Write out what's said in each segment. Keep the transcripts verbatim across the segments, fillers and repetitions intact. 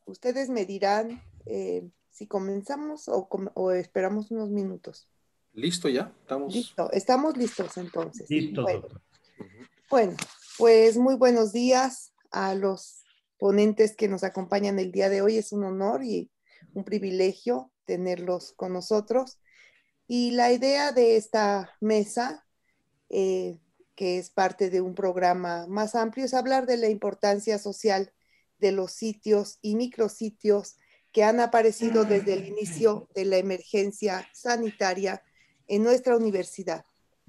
ustedes me dirán eh, si comenzamos o, com o esperamos unos minutos. Listo ya, estamos. Listo, estamos listos entonces. Listo, bueno, doctor. Bueno, pues muy buenos días a los ponentes que nos acompañan el día de hoy. Es un honor y un privilegio tenerlos con nosotros. Y la idea de esta mesa, eh, que es parte de un programa más amplio, es hablar de la importancia social de los sitios y micrositios que han aparecido desde el inicio de la emergencia sanitaria en nuestra universidad.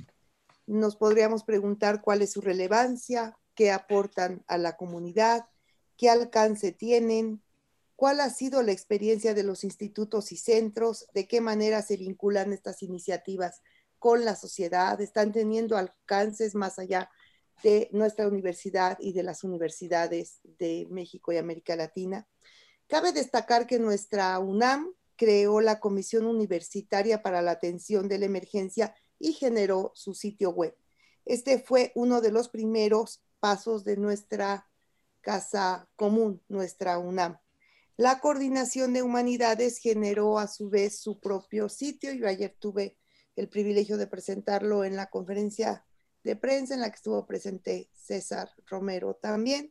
Nos podríamos preguntar cuál es su relevancia, qué aportan a la comunidad, qué alcance tienen, cuál ha sido la experiencia de los institutos y centros, de qué manera se vinculan estas iniciativas con la sociedad, están teniendo alcances más allá de nuestra universidad y de las universidades de México y América Latina. Cabe destacar que nuestra UNAM creó la Comisión Universitaria para la Atención de la Emergencia y generó su sitio web. Este fue uno de los primeros pasos de nuestra casa común, nuestra UNAM. La Coordinación de Humanidades generó a su vez su propio sitio. Yo ayer tuve el privilegio de presentarlo en la conferencia de prensa en la que estuvo presente César Romero también.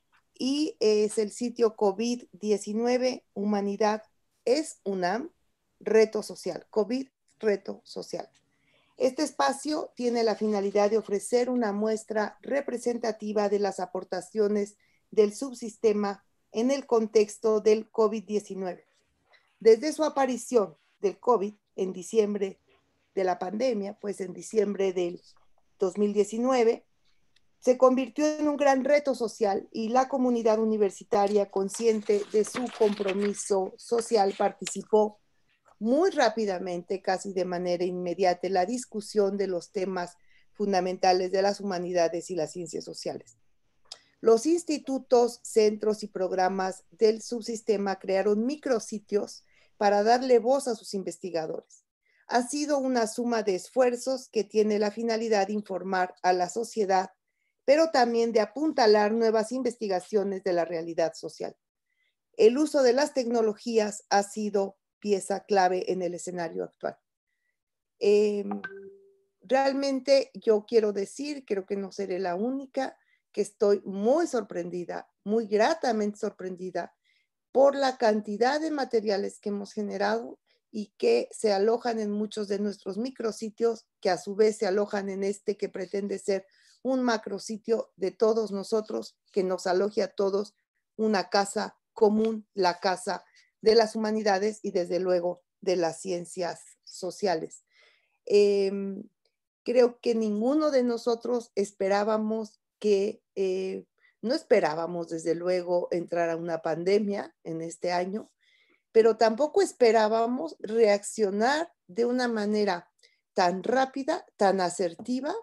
Y es el sitio COVID diecinueve, Humanidad es UNAM, reto social, COVID, reto social. Este espacio tiene la finalidad de ofrecer una muestra representativa de las aportaciones del subsistema en el contexto del COVID diecinueve. Desde su aparición del COVID en diciembre de la pandemia, pues en diciembre del dos mil diecinueve, se convirtió en un gran reto social y la comunidad universitaria, consciente de su compromiso social, participó muy rápidamente, casi de manera inmediata, en la discusión de los temas fundamentales de las humanidades y las ciencias sociales. Los institutos, centros y programas del subsistema crearon micrositios para darle voz a sus investigadores. Ha sido una suma de esfuerzos que tiene la finalidad de informar a la sociedad, pero también de apuntalar nuevas investigaciones de la realidad social. El uso de las tecnologías ha sido pieza clave en el escenario actual. Eh, realmente yo quiero decir, creo que no seré la única, que estoy muy sorprendida, muy gratamente sorprendida por la cantidad de materiales que hemos generado y que se alojan en muchos de nuestros micrositios, que a su vez se alojan en este que pretende ser un macrositio de todos nosotros, que nos aloje a todos una casa común, la casa de las humanidades y desde luego de las ciencias sociales. Eh, creo que ninguno de nosotros esperábamos que, eh, no esperábamos desde luego entrar a una pandemia en este año, pero tampoco esperábamos reaccionar de una manera tan rápida, tan asertiva,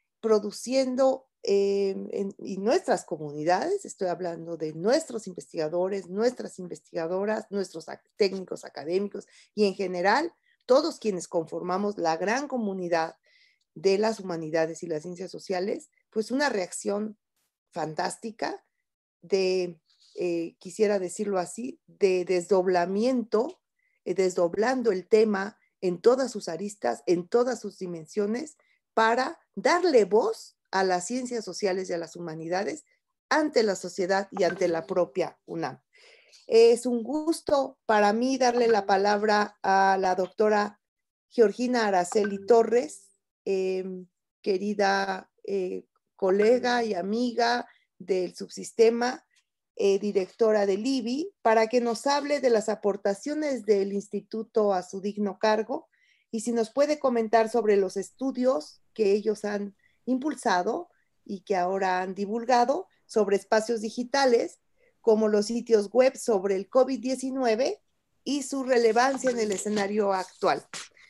produciendo eh, en, en nuestras comunidades, estoy hablando de nuestros investigadores, nuestras investigadoras, nuestros técnicos académicos y en general todos quienes conformamos la gran comunidad de las humanidades y las ciencias sociales, pues una reacción fantástica de, eh, quisiera decirlo así, de desdoblamiento, eh, desdoblando el tema en todas sus aristas, en todas sus dimensiones, para darle voz a las ciencias sociales y a las humanidades ante la sociedad y ante la propia UNAM. Es un gusto para mí darle la palabra a la doctora Georgina Araceli Torres, eh, querida eh, colega y amiga del subsistema, eh, directora del I B I, para que nos hable de las aportaciones del instituto a su digno cargo y si nos puede comentar sobre los estudios que ellos han impulsado y que ahora han divulgado sobre espacios digitales, como los sitios web sobre el COVID diecinueve y su relevancia en el escenario actual.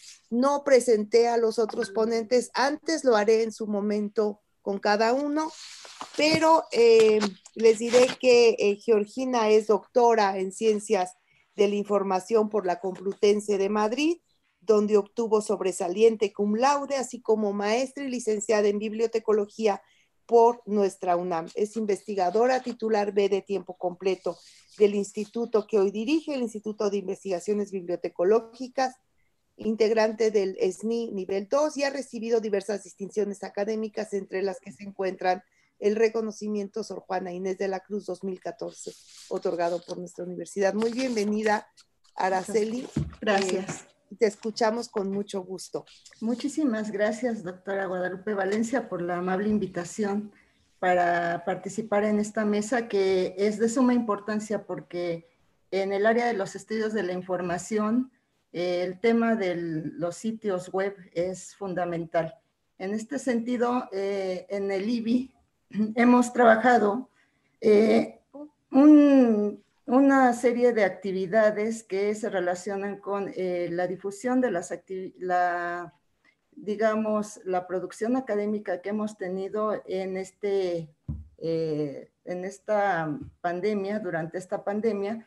No presenté a los otros ponentes, antes lo haré en su momento con cada uno, pero eh, les diré que eh, Georgina es doctora en Ciencias de la Información por la Complutense de Madrid, donde obtuvo sobresaliente cum laude, así como maestra y licenciada en Bibliotecología por nuestra UNAM. Es investigadora titular B de tiempo completo del instituto que hoy dirige, el Instituto de Investigaciones Bibliotecológicas, integrante del S N I nivel dos, y ha recibido diversas distinciones académicas, entre las que se encuentran el reconocimiento Sor Juana Inés de la Cruz dos mil catorce, otorgado por nuestra universidad. Muy bienvenida, Araceli. Gracias. Eh, te escuchamos con mucho gusto. Muchísimas gracias, doctora Guadalupe Valencia, por la amable invitación para participar en esta mesa, que es de suma importancia porque en el área de los estudios de la información, eh, el tema de los sitios web es fundamental. En este sentido, eh, en el I B I hemos trabajado eh, un, una serie de actividades que se relacionan con eh, la difusión de las actividades, digamos, la producción académica que hemos tenido en, este, eh, en esta pandemia, durante esta pandemia,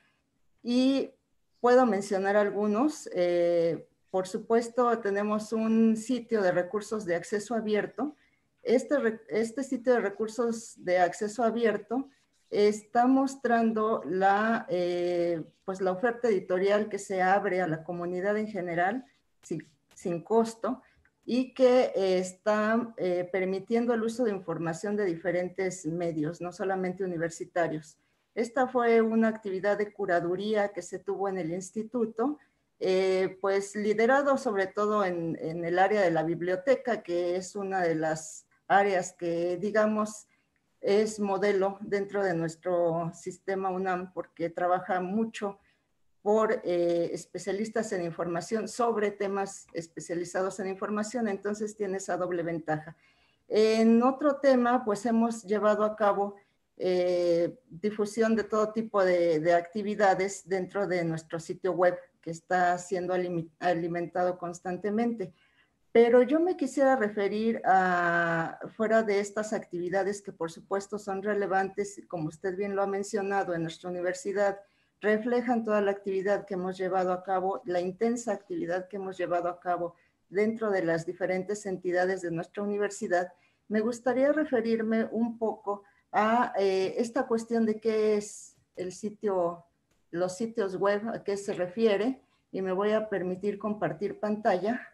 y puedo mencionar algunos. Eh, por supuesto, tenemos un sitio de recursos de acceso abierto. Este, este sitio de recursos de acceso abierto está mostrando la, eh, pues la oferta editorial que se abre a la comunidad en general, sin, sin costo, y que eh, está eh, permitiendo el uso de información de diferentes medios, no solamente universitarios. Esta fue una actividad de curaduría que se tuvo en el instituto, eh, pues liderado sobre todo en, en el área de la biblioteca, que es una de las áreas que, digamos, es modelo dentro de nuestro sistema UNAM, porque trabaja mucho por eh, especialistas en información sobre temas especializados en información, entonces tiene esa doble ventaja. En otro tema, pues hemos llevado a cabo eh, difusión de todo tipo de, de actividades dentro de nuestro sitio web, que está siendo alimentado constantemente. Pero yo me quisiera referir a, fuera de estas actividades que por supuesto son relevantes, como usted bien lo ha mencionado, en nuestra universidad, reflejan toda la actividad que hemos llevado a cabo, la intensa actividad que hemos llevado a cabo dentro de las diferentes entidades de nuestra universidad. Me gustaría referirme un poco a eh, esta cuestión de qué es el sitio, los sitios web, a qué se refiere, y me voy a permitir compartir pantalla.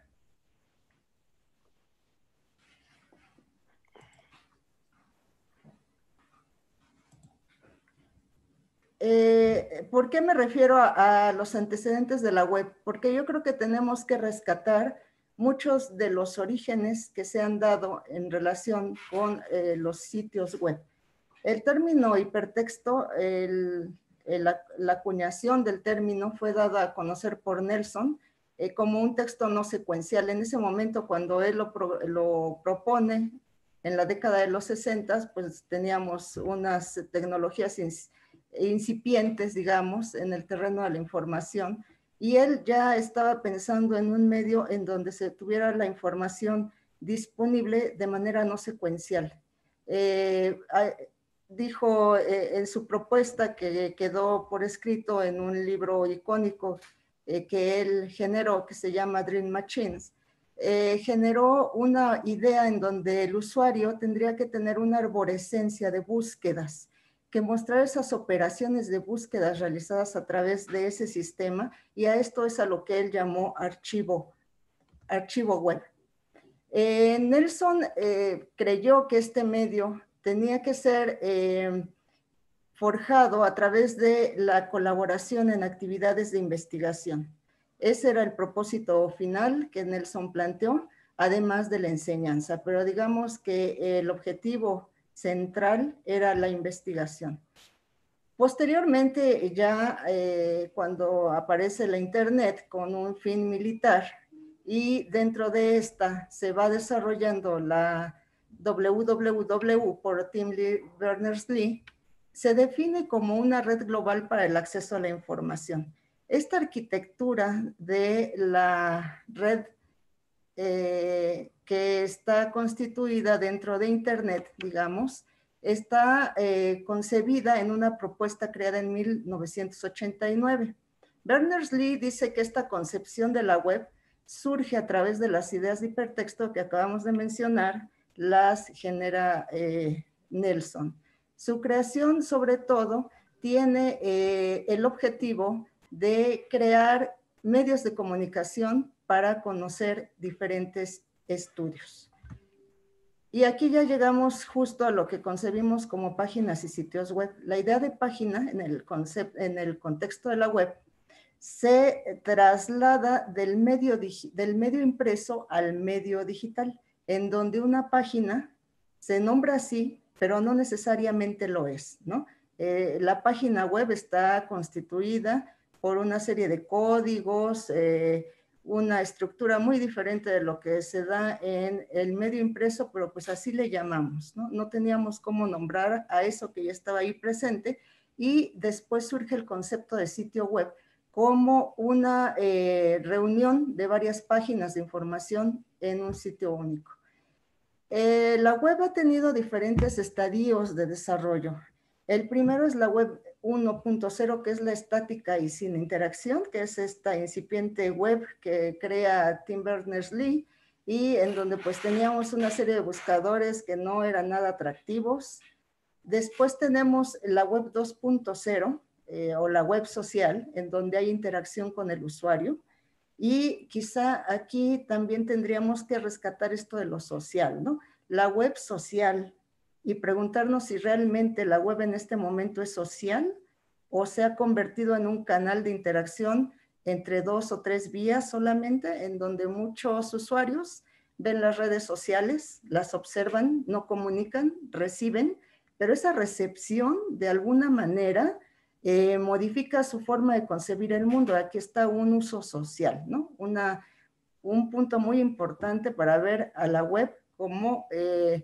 Eh, ¿Por qué me refiero a, a los antecedentes de la web? Porque yo creo que tenemos que rescatar muchos de los orígenes que se han dado en relación con eh, los sitios web. El término hipertexto, el, el, la, la acuñación del término fue dada a conocer por Nelson eh, como un texto no secuencial. En ese momento, cuando él lo, pro, lo propone, en la década de los sesenta, pues teníamos unas tecnologías incipientes, digamos, en el terreno de la información, y él ya estaba pensando en un medio en donde se tuviera la información disponible de manera no secuencial. Eh, dijo eh, en su propuesta, que quedó por escrito en un libro icónico eh, que él generó, que se llama Dream Machines, eh, generó una idea en donde el usuario tendría que tener una arborescencia de búsquedas, que mostrar esas operaciones de búsquedas realizadas a través de ese sistema, y a esto es a lo que él llamó archivo, archivo web. Eh, Nelson eh, creyó que este medio tenía que ser eh, forjado a través de la colaboración en actividades de investigación. Ese era el propósito final que Nelson planteó, además de la enseñanza, pero digamos que el objetivo central era la investigación. Posteriormente, ya eh, cuando aparece la Internet con un fin militar, y dentro de esta se va desarrollando la doble u doble u doble u por Tim Berners-Lee, se define como una red global para el acceso a la información. Esta arquitectura de la red eh, que está constituida dentro de Internet, digamos, está eh, concebida en una propuesta creada en mil novecientos ochenta y nueve. Berners-Lee dice que esta concepción de la web surge a través de las ideas de hipertexto que acabamos de mencionar, las genera eh, Nelson. Su creación, sobre todo, tiene eh, el objetivo de crear medios de comunicación para conocer diferentes estudios. Y aquí ya llegamos justo a lo que concebimos como páginas y sitios web. La idea de página en el, concepto, en el contexto de la web se traslada del medio, del medio impreso al medio digital, en donde una página se nombra así, pero no necesariamente lo es, ¿no? Eh, la página web está constituida por una serie de códigos, eh, una estructura muy diferente de lo que se da en el medio impreso, pero pues así le llamamos, ¿no? No teníamos cómo nombrar a eso que ya estaba ahí presente, y después surge el concepto de sitio web como una eh, reunión de varias páginas de información en un sitio único. Eh, la web ha tenido diferentes estadios de desarrollo. El primero es la web uno punto cero, que es la estática y sin interacción, que es esta incipiente web que crea Tim Berners-Lee, y en donde pues teníamos una serie de buscadores que no eran nada atractivos. Después tenemos la web dos punto cero, eh, o la web social, en donde hay interacción con el usuario. Y quizá aquí también tendríamos que rescatar esto de lo social, ¿no? La web social, y preguntarnos si realmente la web en este momento es social o se ha convertido en un canal de interacción entre dos o tres vías solamente, en donde muchos usuarios ven las redes sociales, las observan, no comunican, reciben, pero esa recepción de alguna manera Eh, modifica su forma de concebir el mundo. Aquí está un uso social, ¿no? Una, un punto muy importante para ver a la web como eh,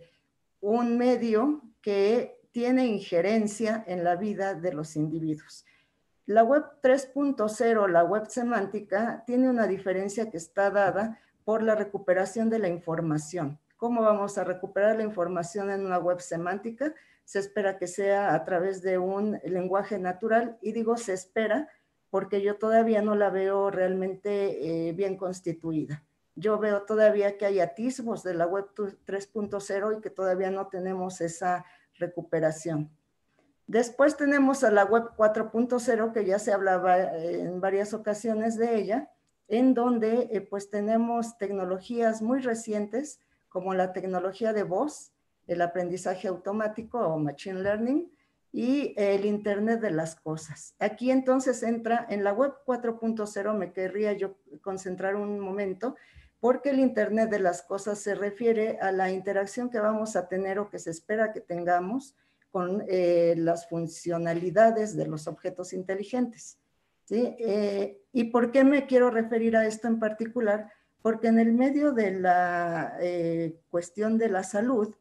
un medio que tiene injerencia en la vida de los individuos. La web tres punto cero, la web semántica, tiene una diferencia que está dada por la recuperación de la información. ¿Cómo vamos a recuperar la información en una web semántica? Se espera que sea a través de un lenguaje natural, y digo se espera porque yo todavía no la veo realmente eh, bien constituida. Yo veo todavía que hay atisbos de la web tres punto cero y que todavía no tenemos esa recuperación. Después tenemos a la web cuatro punto cero, que ya se hablaba en varias ocasiones de ella, en donde eh, pues tenemos tecnologías muy recientes como la tecnología de voz, el aprendizaje automático o machine learning, y el Internet de las cosas. Aquí entonces entra en la web cuatro punto cero, me querría yo concentrar un momento, porque el Internet de las cosas se refiere a la interacción que vamos a tener o que se espera que tengamos con eh, las funcionalidades de los objetos inteligentes, ¿sí? Eh, ¿Y por qué me quiero referir a esto en particular? Porque en el medio de la eh, cuestión de la salud,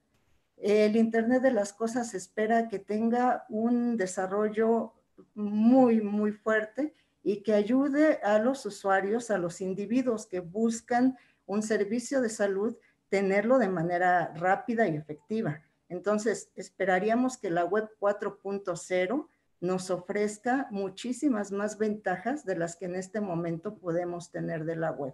el Internet de las cosas se espera que tenga un desarrollo muy, muy fuerte y que ayude a los usuarios, a los individuos que buscan un servicio de salud, tenerlo de manera rápida y efectiva. Entonces, esperaríamos que la web cuatro punto cero nos ofrezca muchísimas más ventajas de las que en este momento podemos tener de la web.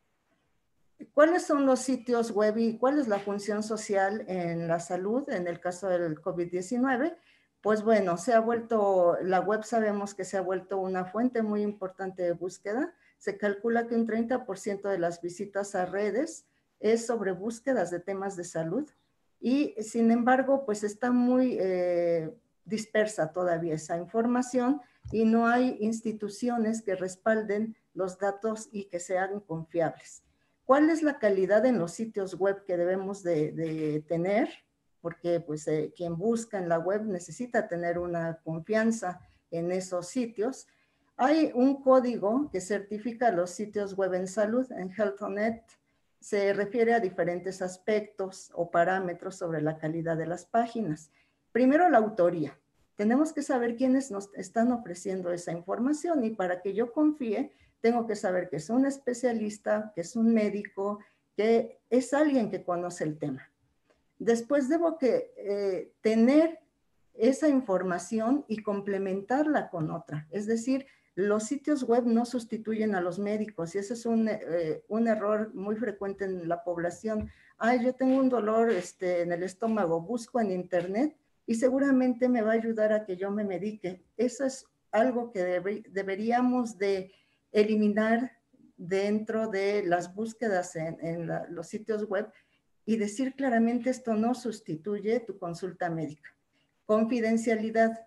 ¿Cuáles son los sitios web y cuál es la función social en la salud en el caso del COVID diecinueve? Pues bueno, se ha vuelto, la web sabemos que se ha vuelto una fuente muy importante de búsqueda. Se calcula que un treinta por ciento de las visitas a redes es sobre búsquedas de temas de salud, y sin embargo, pues está muy eh, dispersa todavía esa información y no hay instituciones que respalden los datos y que sean confiables. ¿Cuál es la calidad en los sitios web que debemos de, de tener? Porque pues eh, quien busca en la web necesita tener una confianza en esos sitios. Hay un código que certifica los sitios web en salud, en Health on Net. Se refiere a diferentes aspectos o parámetros sobre la calidad de las páginas. Primero, la autoría. Tenemos que saber quiénes nos están ofreciendo esa información, y para que yo confíe, tengo que saber que es un especialista, que es un médico, que es alguien que conoce el tema. Después debo que eh, tener esa información y complementarla con otra. Es decir, los sitios web no sustituyen a los médicos y ese es un, eh, un error muy frecuente en la población. Ay, yo tengo un dolor este, en el estómago, busco en internet y seguramente me va a ayudar a que yo me medique. Eso es algo que debe, deberíamos de eliminar dentro de las búsquedas en, en la, los sitios web y decir claramente esto no sustituye tu consulta médica. Confidencialidad.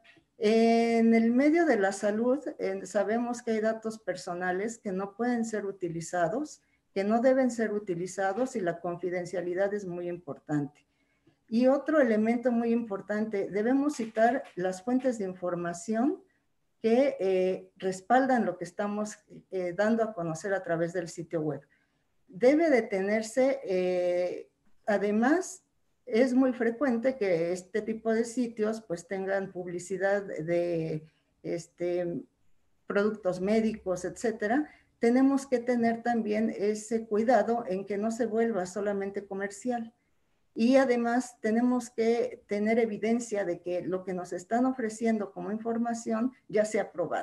En el medio de la salud eh, sabemos que hay datos personales que no pueden ser utilizados, que no deben ser utilizados y la confidencialidad es muy importante. Y otro elemento muy importante, debemos citar las fuentes de información que eh, respaldan lo que estamos eh, dando a conocer a través del sitio web. Debe de tenerse, eh, además, es muy frecuente que este tipo de sitios pues tengan publicidad de este, productos médicos, etcétera. Tenemos que tener también ese cuidado en que no se vuelva solamente comercial. Y además tenemos que tener evidencia de que lo que nos están ofreciendo como información ya sea aprobado.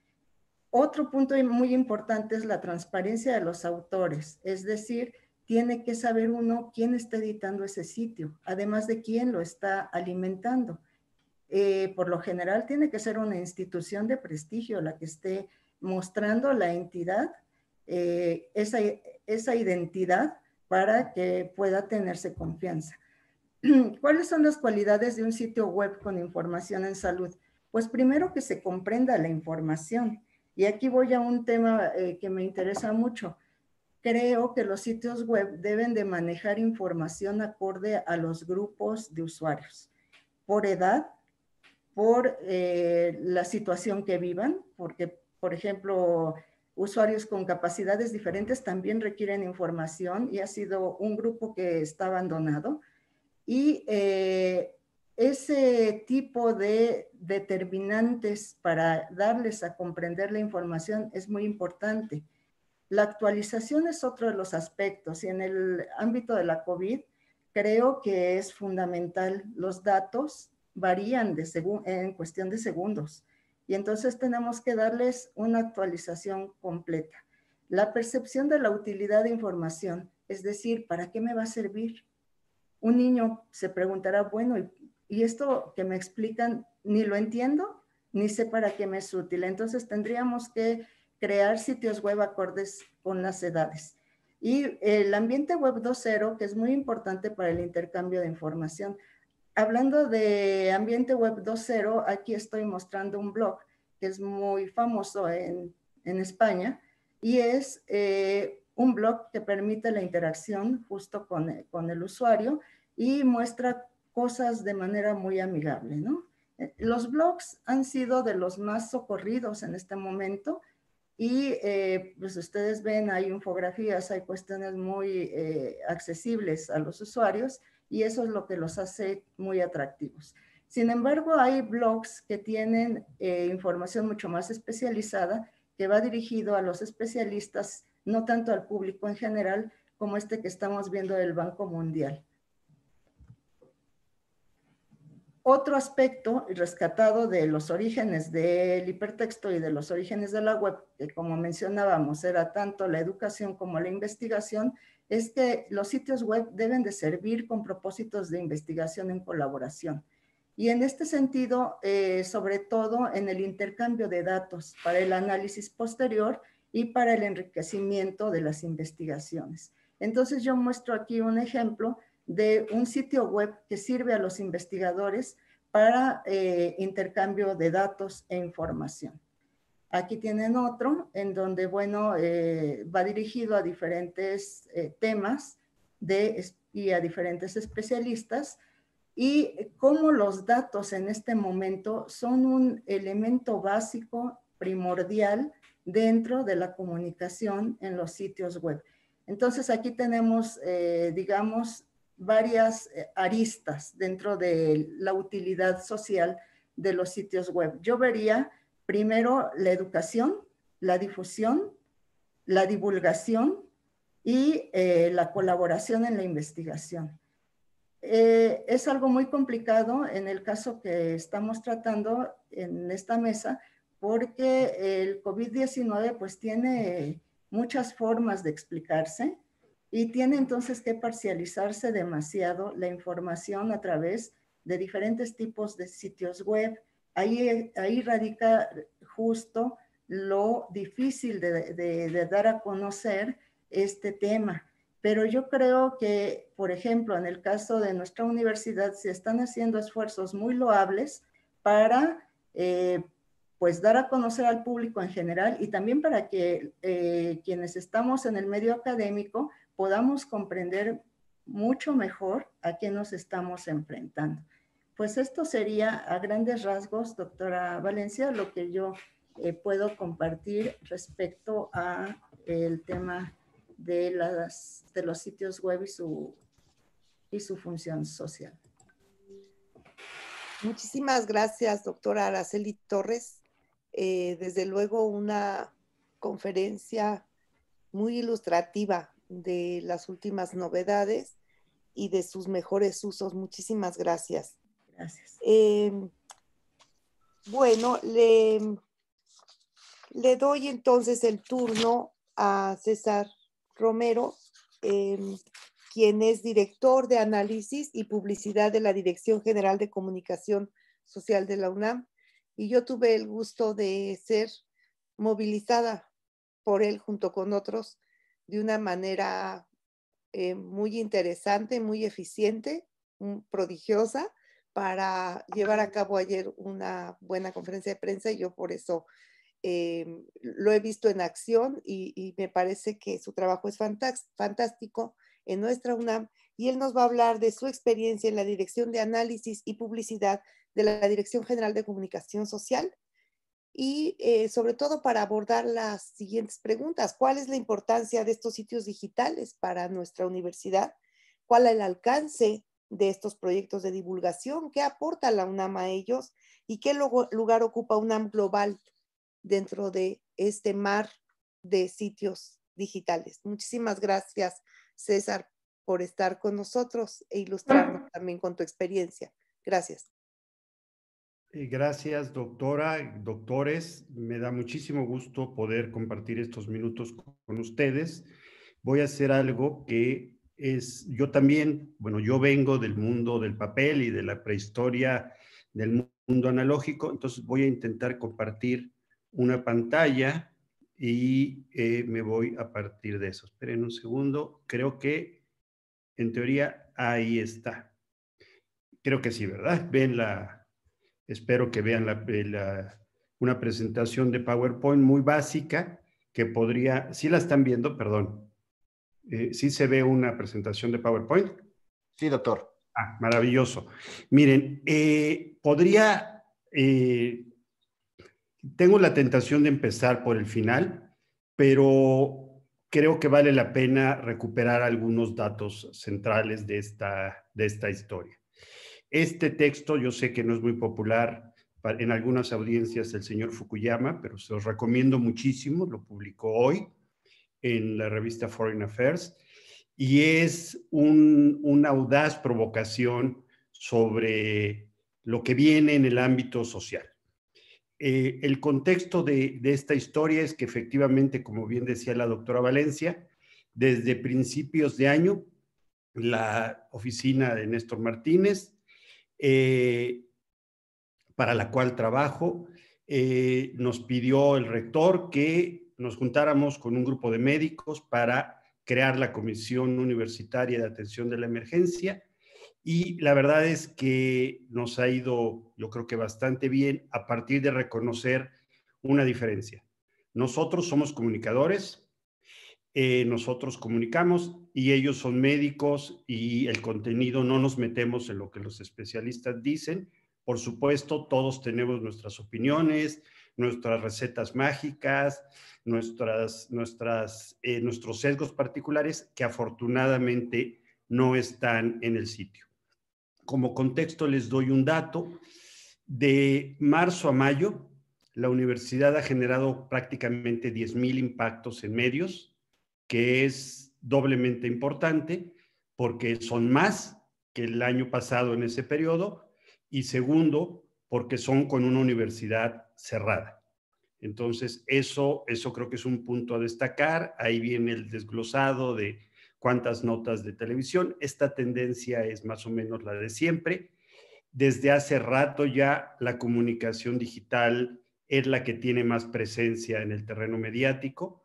Otro punto muy importante es la transparencia de los autores, es decir, tiene que saber uno quién está editando ese sitio, además de quién lo está alimentando. Eh, por lo general tiene que ser una institución de prestigio la que esté mostrando la entidad, eh, esa, esa identidad para que pueda tenerse confianza. ¿Cuáles son las cualidades de un sitio web con información en salud? Pues primero que se comprenda la información. Y aquí voy a un tema eh, que me interesa mucho. Creo que los sitios web deben de manejar información acorde a los grupos de usuarios, por edad, por eh, la situación que vivan, porque, por ejemplo, usuarios con capacidades diferentes también requieren información y ha sido un grupo que está abandonado. Y eh, ese tipo de determinantes para darles a comprender la información es muy importante. La actualización es otro de los aspectos y en el ámbito de la COVID creo que es fundamental. Los datos varían de en cuestión de segundos y entonces tenemos que darles una actualización completa. La percepción de la utilidad de información, es decir, ¿para qué me va a servir? Un niño se preguntará, bueno, ¿y, y esto que me explican ni lo entiendo, ni sé para qué me es útil? Entonces tendríamos que crear sitios web acordes con las edades. Y el ambiente web dos punto cero, que es muy importante para el intercambio de información. Hablando de ambiente web dos punto cero, aquí estoy mostrando un blog que es muy famoso en, en España y es eh, un blog que permite la interacción justo con, con el usuario y muestra cosas de manera muy amigable, ¿no? Los blogs han sido de los más socorridos en este momento y eh, pues ustedes ven, hay infografías, hay cuestiones muy eh, accesibles a los usuarios y eso es lo que los hace muy atractivos. Sin embargo, hay blogs que tienen eh, información mucho más especializada que va dirigido a los especialistas, no tanto al público en general, como este que estamos viendo del Banco Mundial. Otro aspecto rescatado de los orígenes del hipertexto y de los orígenes de la web, que como mencionábamos era tanto la educación como la investigación, es que los sitios web deben de servir con propósitos de investigación en colaboración. Y en este sentido, eh, sobre todo en el intercambio de datos para el análisis posterior y para el enriquecimiento de las investigaciones. Entonces yo muestro aquí un ejemplo de un sitio web que sirve a los investigadores para eh, intercambio de datos e información. Aquí tienen otro en donde, bueno, eh, va dirigido a diferentes eh, temas de, y a diferentes especialistas y cómo los datos en este momento son un elemento básico, primordial, dentro de la comunicación en los sitios web. Entonces aquí tenemos, eh, digamos, varias aristas dentro de la utilidad social de los sitios web. Yo vería primero la educación, la difusión, la divulgación y eh, la colaboración en la investigación. Eh, es algo muy complicado en el caso que estamos tratando en esta mesa porque el COVID diecinueve pues tiene muchas formas de explicarse y tiene entonces que parcializarse demasiado la información a través de diferentes tipos de sitios web. Ahí, ahí radica justo lo difícil de, de, de dar a conocer este tema. Pero yo creo que, por ejemplo, en el caso de nuestra universidad, se están haciendo esfuerzos muy loables para eh, pues dar a conocer al público en general y también para que eh, quienes estamos en el medio académico podamos comprender mucho mejor a qué nos estamos enfrentando. Pues esto sería a grandes rasgos, doctora Valencia, lo que yo eh, puedo compartir respecto a el tema de, las, de los sitios web y su, y su función social. Muchísimas gracias, doctora Araceli Torres. Eh, desde luego una conferencia muy ilustrativa de las últimas novedades y de sus mejores usos. Muchísimas gracias. Gracias. Eh, bueno, le, le doy entonces el turno a César Romero, eh, quien es director de análisis y publicidad de la Dirección General de Comunicación Social de la UNAM. Y yo tuve el gusto de ser movilizada por él junto con otros de una manera eh, muy interesante, muy eficiente, muy prodigiosa, para llevar a cabo ayer una buena conferencia de prensa y yo por eso eh, lo he visto en acción y, y me parece que su trabajo es fantástico en nuestra UNAM y él nos va a hablar de su experiencia en la Dirección de Análisis y Publicidad de la Dirección General de Comunicación Social y eh, sobre todo para abordar las siguientes preguntas. ¿Cuál es la importancia de estos sitios digitales para nuestra universidad? ¿Cuál es el alcance de estos proyectos de divulgación? ¿Qué aporta la UNAM a ellos? ¿Y qué lugar ocupa UNAM Global dentro de este mar de sitios digitales? Muchísimas gracias, César, por estar con nosotros e ilustrarnos también con tu experiencia. Gracias. Gracias, doctora, doctores. Me da muchísimo gusto poder compartir estos minutos con ustedes. Voy a hacer algo que es, yo también, bueno, yo vengo del mundo del papel y de la prehistoria del mundo analógico, entonces voy a intentar compartir una pantalla y eh, me voy a partir de eso. Esperen un segundo, creo que en teoría ahí está. Creo que sí, ¿verdad? Ven la... Espero que vean la, la, una presentación de PowerPoint muy básica que podría, ¿sí la están viendo? Perdón. Eh, ¿Sí se ve una presentación de PowerPoint? Sí, doctor. Ah, maravilloso. Miren, eh, podría, eh, tengo la tentación de empezar por el final, pero creo que vale la pena recuperar algunos datos centrales de esta, de esta historia. Este texto yo sé que no es muy popular en algunas audiencias del señor Fukuyama, pero se los recomiendo muchísimo, lo publicó hoy en la revista Foreign Affairs, y es un, una audaz provocación sobre lo que viene en el ámbito social. Eh, el contexto de, de esta historia es que efectivamente, como bien decía la doctora Valencia, desde principios de año, la oficina de Néstor Martínez, Eh, para la cual trabajo, eh, nos pidió el rector que nos juntáramos con un grupo de médicos para crear la Comisión Universitaria de Atención de la Emergencia y la verdad es que nos ha ido, yo creo que bastante bien a partir de reconocer una diferencia. Nosotros somos comunicadores, Eh, nosotros comunicamos y ellos son médicos y el contenido no nos metemos en lo que los especialistas dicen. Por supuesto, todos tenemos nuestras opiniones, nuestras recetas mágicas, nuestras, nuestras, eh, nuestros sesgos particulares que afortunadamente no están en el sitio. Como contexto les doy un dato. De marzo a mayo, la universidad ha generado prácticamente diez mil impactos en medios, que es doblemente importante porque son más que el año pasado en ese periodo y segundo, porque son con una universidad cerrada. Entonces, eso, eso creo que es un punto a destacar. Ahí viene el desglosado de cuántas notas de televisión. Esta tendencia es más o menos la de siempre. Desde hace rato ya la comunicación digital es la que tiene más presencia en el terreno mediático.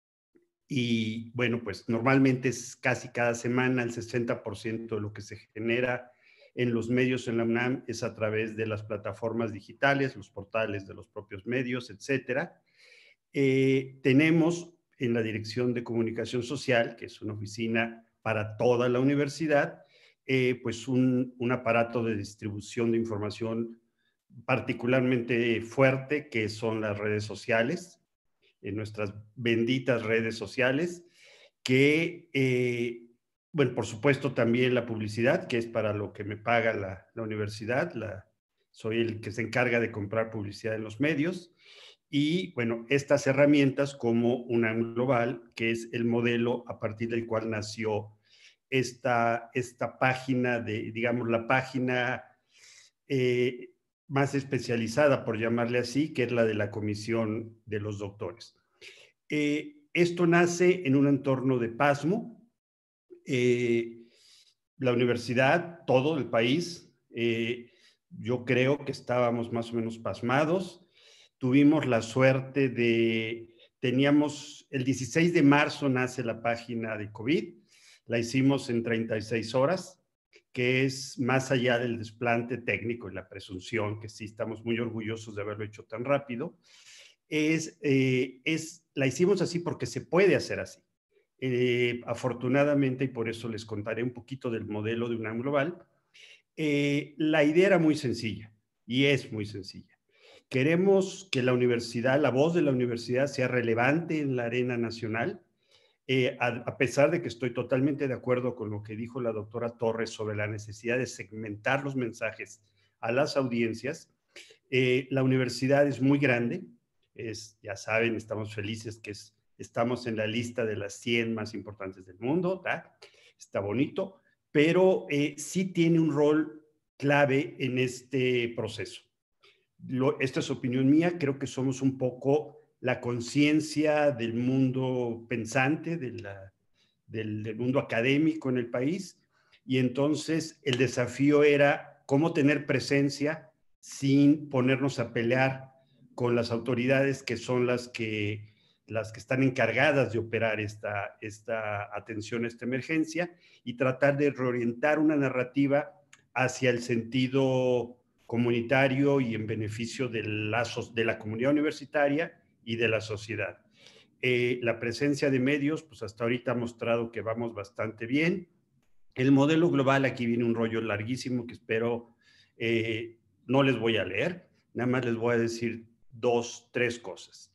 Y bueno, pues normalmente es casi cada semana el sesenta por ciento de lo que se genera en los medios en la UNAM es a través de las plataformas digitales, los portales de los propios medios, etcétera. Eh, tenemos en la Dirección de Comunicación Social, que es una oficina para toda la universidad, eh, pues un, un aparato de distribución de información particularmente fuerte, que son las redes sociales, en nuestras benditas redes sociales, que, eh, bueno, por supuesto también la publicidad, que es para lo que me paga la, la universidad, la, soy el que se encarga de comprar publicidad en los medios, y bueno, estas herramientas como UNAM Global, que es el modelo a partir del cual nació esta, esta página, de, digamos, la página eh, más especializada, por llamarle así, que es la de la Comisión de los Doctores. Eh, esto nace en un entorno de pasmo. Eh, la universidad, todo el país, eh, yo creo que estábamos más o menos pasmados. Tuvimos la suerte de, teníamos, el dieciséis de marzo nace la página de COVID, la hicimos en treinta y seis horas, que es más allá del desplante técnico y la presunción, que sí estamos muy orgullosos de haberlo hecho tan rápido, es, eh, es la hicimos así porque se puede hacer así. Eh, afortunadamente, y por eso les contaré un poquito del modelo de UNAM Global, eh, la idea era muy sencilla y es muy sencilla. Queremos que la universidad, la voz de la universidad sea relevante en la arena nacional, eh, a, a pesar de que estoy totalmente de acuerdo con lo que dijo la doctora Torres sobre la necesidad de segmentar los mensajes a las audiencias. Eh, la universidad es muy grande, es, ya saben, estamos felices que es, estamos en la lista de las cien más importantes del mundo, ¿tá? Está bonito, pero eh, sí tiene un rol clave en este proceso. Lo, esta es opinión mía, creo que somos un poco la conciencia del mundo pensante, de la, del, del mundo académico en el país, y entonces el desafío era cómo tener presencia sin ponernos a pelear con las autoridades que son las que, las que están encargadas de operar esta, esta atención a esta emergencia y tratar de reorientar una narrativa hacia el sentido comunitario y en beneficio de la, de la comunidad universitaria y de la sociedad. Eh, la presencia de medios, pues hasta ahorita ha mostrado que vamos bastante bien. El modelo global, aquí viene un rollo larguísimo que espero eh, no les voy a leer, nada más les voy a decir dos, tres cosas.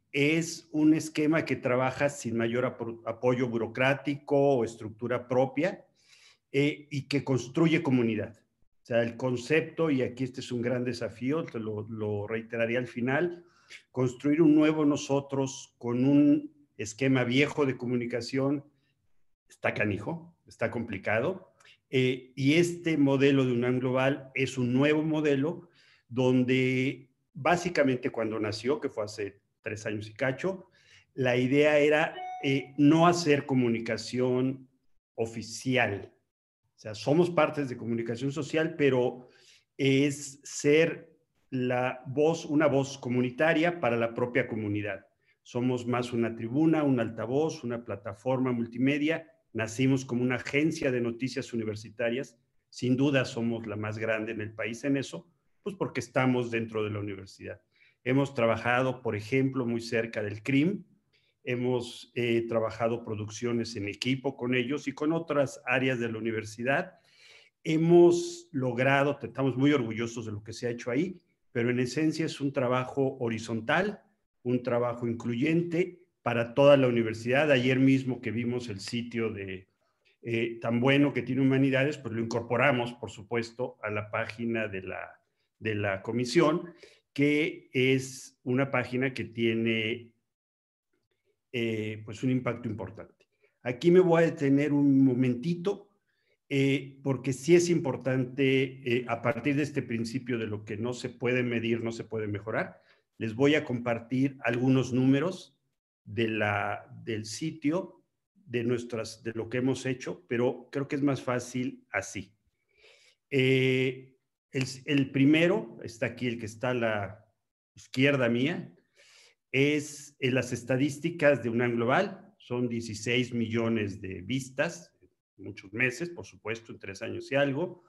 Es un esquema que trabaja sin mayor apoyo burocrático o estructura propia eh, y que construye comunidad. O sea, el concepto, y aquí este es un gran desafío, te lo, lo reiteraría al final, construir un nuevo nosotros con un esquema viejo de comunicación está canijo, está complicado. Eh, y este modelo de UNAM Global es un nuevo modelo donde básicamente cuando nació, que fue hace tres años y cacho, la idea era eh, no hacer comunicación oficial. O sea, somos partes de comunicación social, pero es ser la voz, una voz comunitaria para la propia comunidad. Somos más una tribuna, un altavoz, una plataforma multimedia. Nacimos como una agencia de noticias universitarias. Sin duda somos la más grande en el país en eso, pues porque estamos dentro de la universidad. Hemos trabajado, por ejemplo, muy cerca del C R I M. Hemos eh, trabajado producciones en equipo con ellos y con otras áreas de la universidad. Hemos logrado, estamos muy orgullosos de lo que se ha hecho ahí, pero en esencia es un trabajo horizontal, un trabajo incluyente para toda la universidad. Ayer mismo que vimos el sitio de, eh, tan bueno que tiene Humanidades, pues lo incorporamos, por supuesto, a la página de la, de la comisión, que es una página que tiene eh, pues un impacto importante. Aquí me voy a detener un momentito, eh, porque sí es importante, eh, a partir de este principio de lo que no se puede medir, no se puede mejorar, les voy a compartir algunos números de la, del sitio, de, nuestras, de lo que hemos hecho, pero creo que es más fácil así. Eh, el, el primero, está aquí el que está a la izquierda mía, es en las estadísticas de UNAM Global. Son dieciséis millones de vistas, muchos meses, por supuesto, en tres años y algo.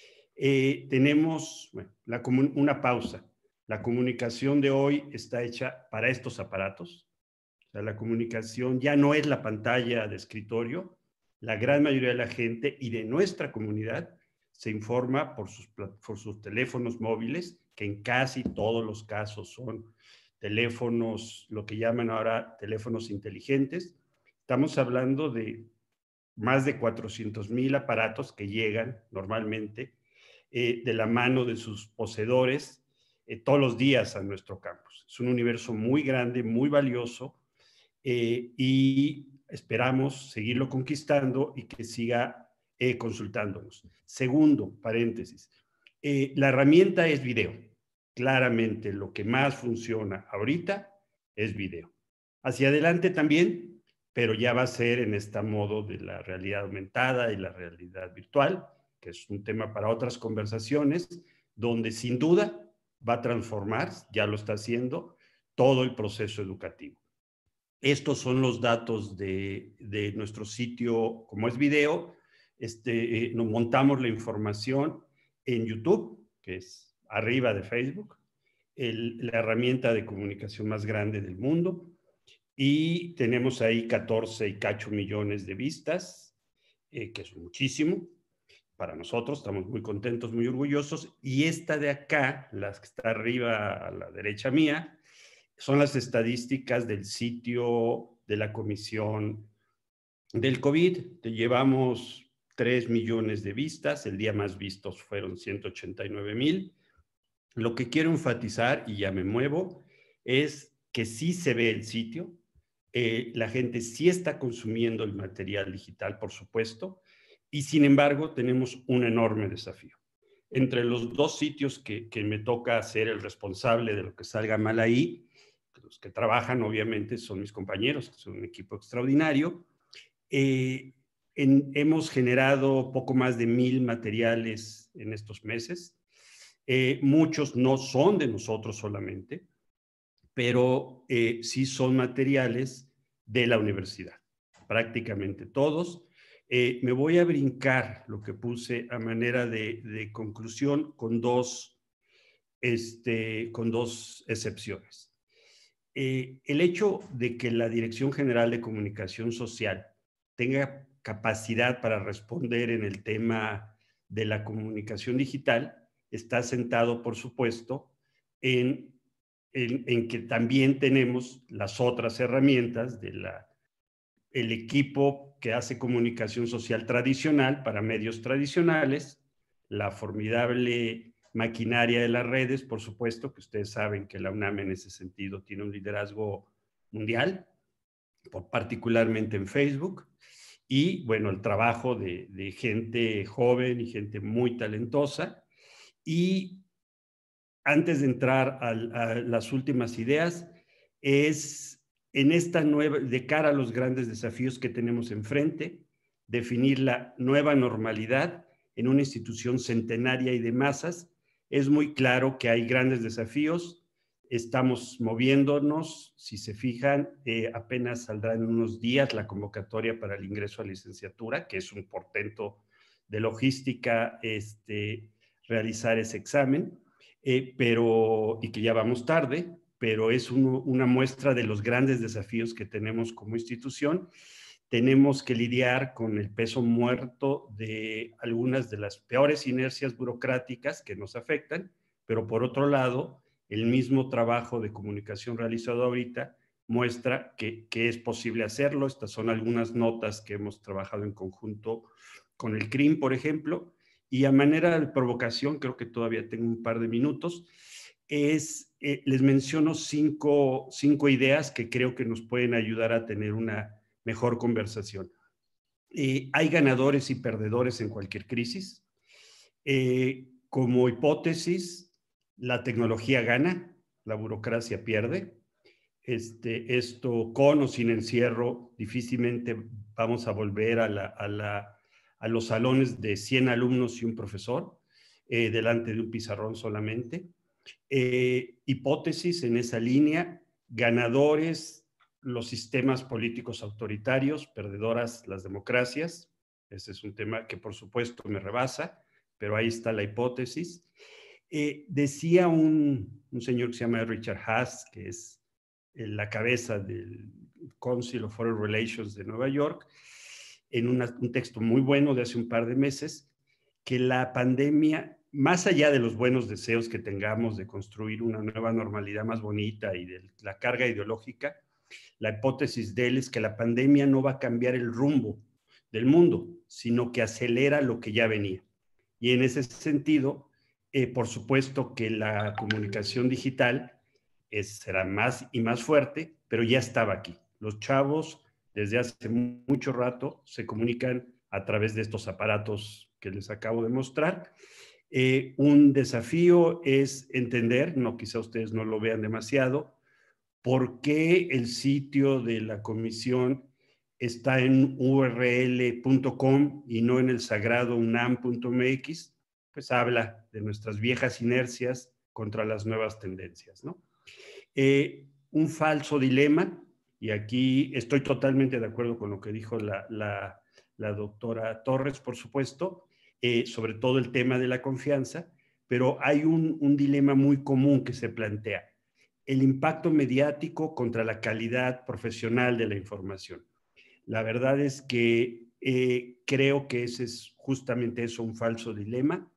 Eh, tenemos bueno, la una pausa. La comunicación de hoy está hecha para estos aparatos. O sea, la comunicación ya no es la pantalla de escritorio. La gran mayoría de la gente y de nuestra comunidad se informa por sus, por sus teléfonos móviles, que en casi todos los casos son teléfonos, lo que llaman ahora teléfonos inteligentes. Estamos hablando de más de cuatrocientos mil aparatos que llegan normalmente eh, de la mano de sus poseedores eh, todos los días a nuestro campus. Es un universo muy grande, muy valioso eh, y esperamos seguirlo conquistando y que siga eh, consultándonos. Segundo, paréntesis, eh, la herramienta es video. Claramente lo que más funciona ahorita es video. Hacia adelante también, pero ya va a ser en este modo de la realidad aumentada y la realidad virtual, que es un tema para otras conversaciones, donde sin duda va a transformar, ya lo está haciendo, todo el proceso educativo. Estos son los datos de, de nuestro sitio, como es video, este, eh, nos montamos la información en YouTube, que es arriba de Facebook, el, la herramienta de comunicación más grande del mundo, y tenemos ahí catorce y cacho millones de vistas, eh, que es muchísimo para nosotros, estamos muy contentos, muy orgullosos, y esta de acá, la que está arriba a la derecha mía, son las estadísticas del sitio de la Comisión del COVID. Te llevamos tres millones de vistas, el día más vistos fueron ciento ochenta y nueve mil. Lo que quiero enfatizar, y ya me muevo, es que sí se ve el sitio, eh, la gente sí está consumiendo el material digital, por supuesto, y sin embargo tenemos un enorme desafío. Entre los dos sitios que, que me toca ser el responsable de lo que salga mal ahí, los que trabajan obviamente son mis compañeros, que son un equipo extraordinario, eh, en, hemos generado poco más de mil materiales en estos meses. Eh, muchos no son de nosotros solamente, pero eh, sí son materiales de la universidad, prácticamente todos. Eh, me voy a brincar lo que puse a manera de, de conclusión con dos, este, con dos excepciones. Eh, el hecho de que la Dirección General de Comunicación Social tenga capacidad para responder en el tema de la comunicación digital está sentado, por supuesto, en, en, en que también tenemos las otras herramientas de la, el equipo que hace comunicación social tradicional para medios tradicionales, la formidable maquinaria de las redes, por supuesto, que ustedes saben que la UNAM en ese sentido tiene un liderazgo mundial, particularmente en Facebook, y bueno, el trabajo de, de gente joven y gente muy talentosa. Y antes de entrar a, a las últimas ideas, es en esta nueva, de cara a los grandes desafíos que tenemos enfrente, definir la nueva normalidad en una institución centenaria y de masas. Es muy claro que hay grandes desafíos, estamos moviéndonos, si se fijan, eh, apenas saldrá en unos días la convocatoria para el ingreso a licenciatura, que es un portento de logística este, realizar ese examen, eh, pero, y que ya vamos tarde, pero es un, una muestra de los grandes desafíos que tenemos como institución. Tenemos que lidiar con el peso muerto de algunas de las peores inercias burocráticas que nos afectan, pero por otro lado, el mismo trabajo de comunicación realizado ahorita muestra que, que es posible hacerlo. Estas son algunas notas que hemos trabajado en conjunto con el C R I M, por ejemplo, y a manera de provocación, creo que todavía tengo un par de minutos, es, eh, les menciono cinco, cinco ideas que creo que nos pueden ayudar a tener una mejor conversación. Eh, hay ganadores y perdedores en cualquier crisis. Eh, como hipótesis, la tecnología gana. la burocracia pierde. Este, esto, con o sin encierro, difícilmente vamos a volver a, la, a, la, a los salones de cien alumnos y un profesor, eh, delante de un pizarrón solamente. Eh, hipótesis en esa línea: ganadores los sistemas políticos autoritarios, perdedoras las democracias. Ese es un tema que por supuesto me rebasa, pero ahí está la hipótesis. Eh, decía un, un señor que se llama Richard Haas, que es la cabeza del Council of Foreign Relations de Nueva York, en una, un texto muy bueno de hace un par de meses, que la pandemia, más allá de los buenos deseos que tengamos de construir una nueva normalidad más bonita y de la carga ideológica, la hipótesis de él es que la pandemia no va a cambiar el rumbo del mundo, sino que acelera lo que ya venía. Y en ese sentido, eh, por supuesto que la comunicación digital es, será más y más fuerte, pero ya estaba aquí. Los chavos desde hace mucho rato se comunican a través de estos aparatos que les acabo de mostrar. Eh, un desafío es entender, no, quizá ustedes no lo vean demasiado, por qué el sitio de la comisión está en u erre ele punto com y no en el sagrado unam punto mx. Pues habla de nuestras viejas inercias contra las nuevas tendencias, ¿no? Eh, un falso dilema, y aquí estoy totalmente de acuerdo con lo que dijo la, la, la doctora Torres, por supuesto, eh, sobre todo el tema de la confianza, pero hay un, un dilema muy común que se plantea: el impacto mediático contra la calidad profesional de la información. La verdad es que eh, creo que ese es justamente eso, un falso dilema.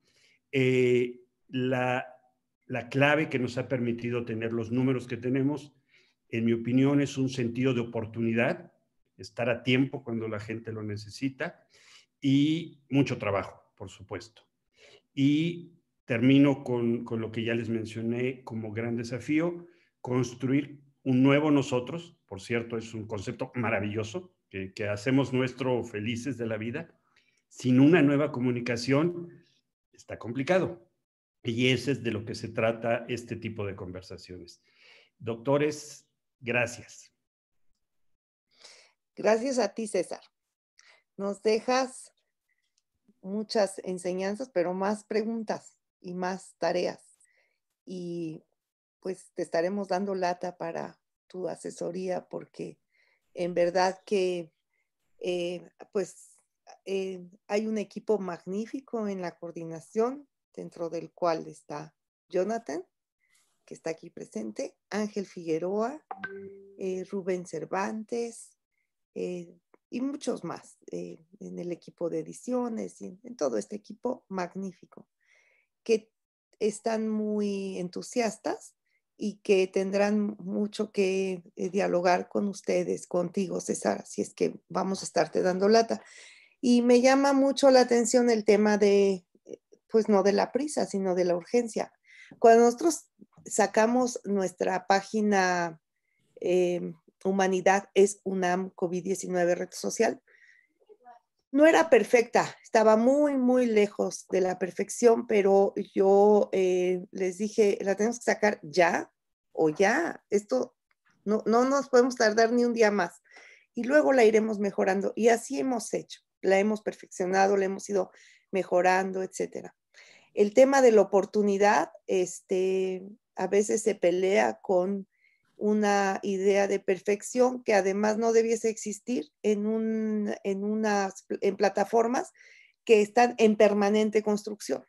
Eh, la, la clave que nos ha permitido tener los números que tenemos, en mi opinión, es un sentido de oportunidad, estar a tiempo cuando la gente lo necesita, y mucho trabajo, por supuesto. Y termino con, con lo que ya les mencioné como gran desafío: construir un nuevo nosotros. Por cierto, es un concepto maravilloso que, que hacemos nuestro felices de la vida. Sin una nueva comunicación está complicado. Y ese es de lo que se trata este tipo de conversaciones. Doctores, gracias. Gracias a ti, César. Nos dejas muchas enseñanzas, pero más preguntas y más tareas. Y pues te estaremos dando lata para tu asesoría, porque en verdad que eh, pues eh, hay un equipo magnífico en la coordinación, dentro del cual está Jonathan, que está aquí presente, Ángel Figueroa, eh, Rubén Cervantes, eh, y muchos más eh, en el equipo de ediciones y en, en todo este equipo magnífico, que están muy entusiastas y que tendrán mucho que eh, dialogar con ustedes, contigo, César, así es que vamos a estarte dando lata. Y me llama mucho la atención el tema de, pues no de la prisa, sino de la urgencia. Cuando nosotros sacamos nuestra página eh, Humanidad es UNAM COVID diecinueve Red Social, no era perfecta, estaba muy, muy lejos de la perfección, pero yo eh, les dije, la tenemos que sacar ya o ya, esto no, no nos podemos tardar ni un día más. Y luego la iremos mejorando, y así hemos hecho, la hemos perfeccionado, la hemos ido mejorando, etcétera. El tema de la oportunidad, este, a veces se pelea con una idea de perfección que además no debiese existir en, un, en, unas, en plataformas que están en permanente construcción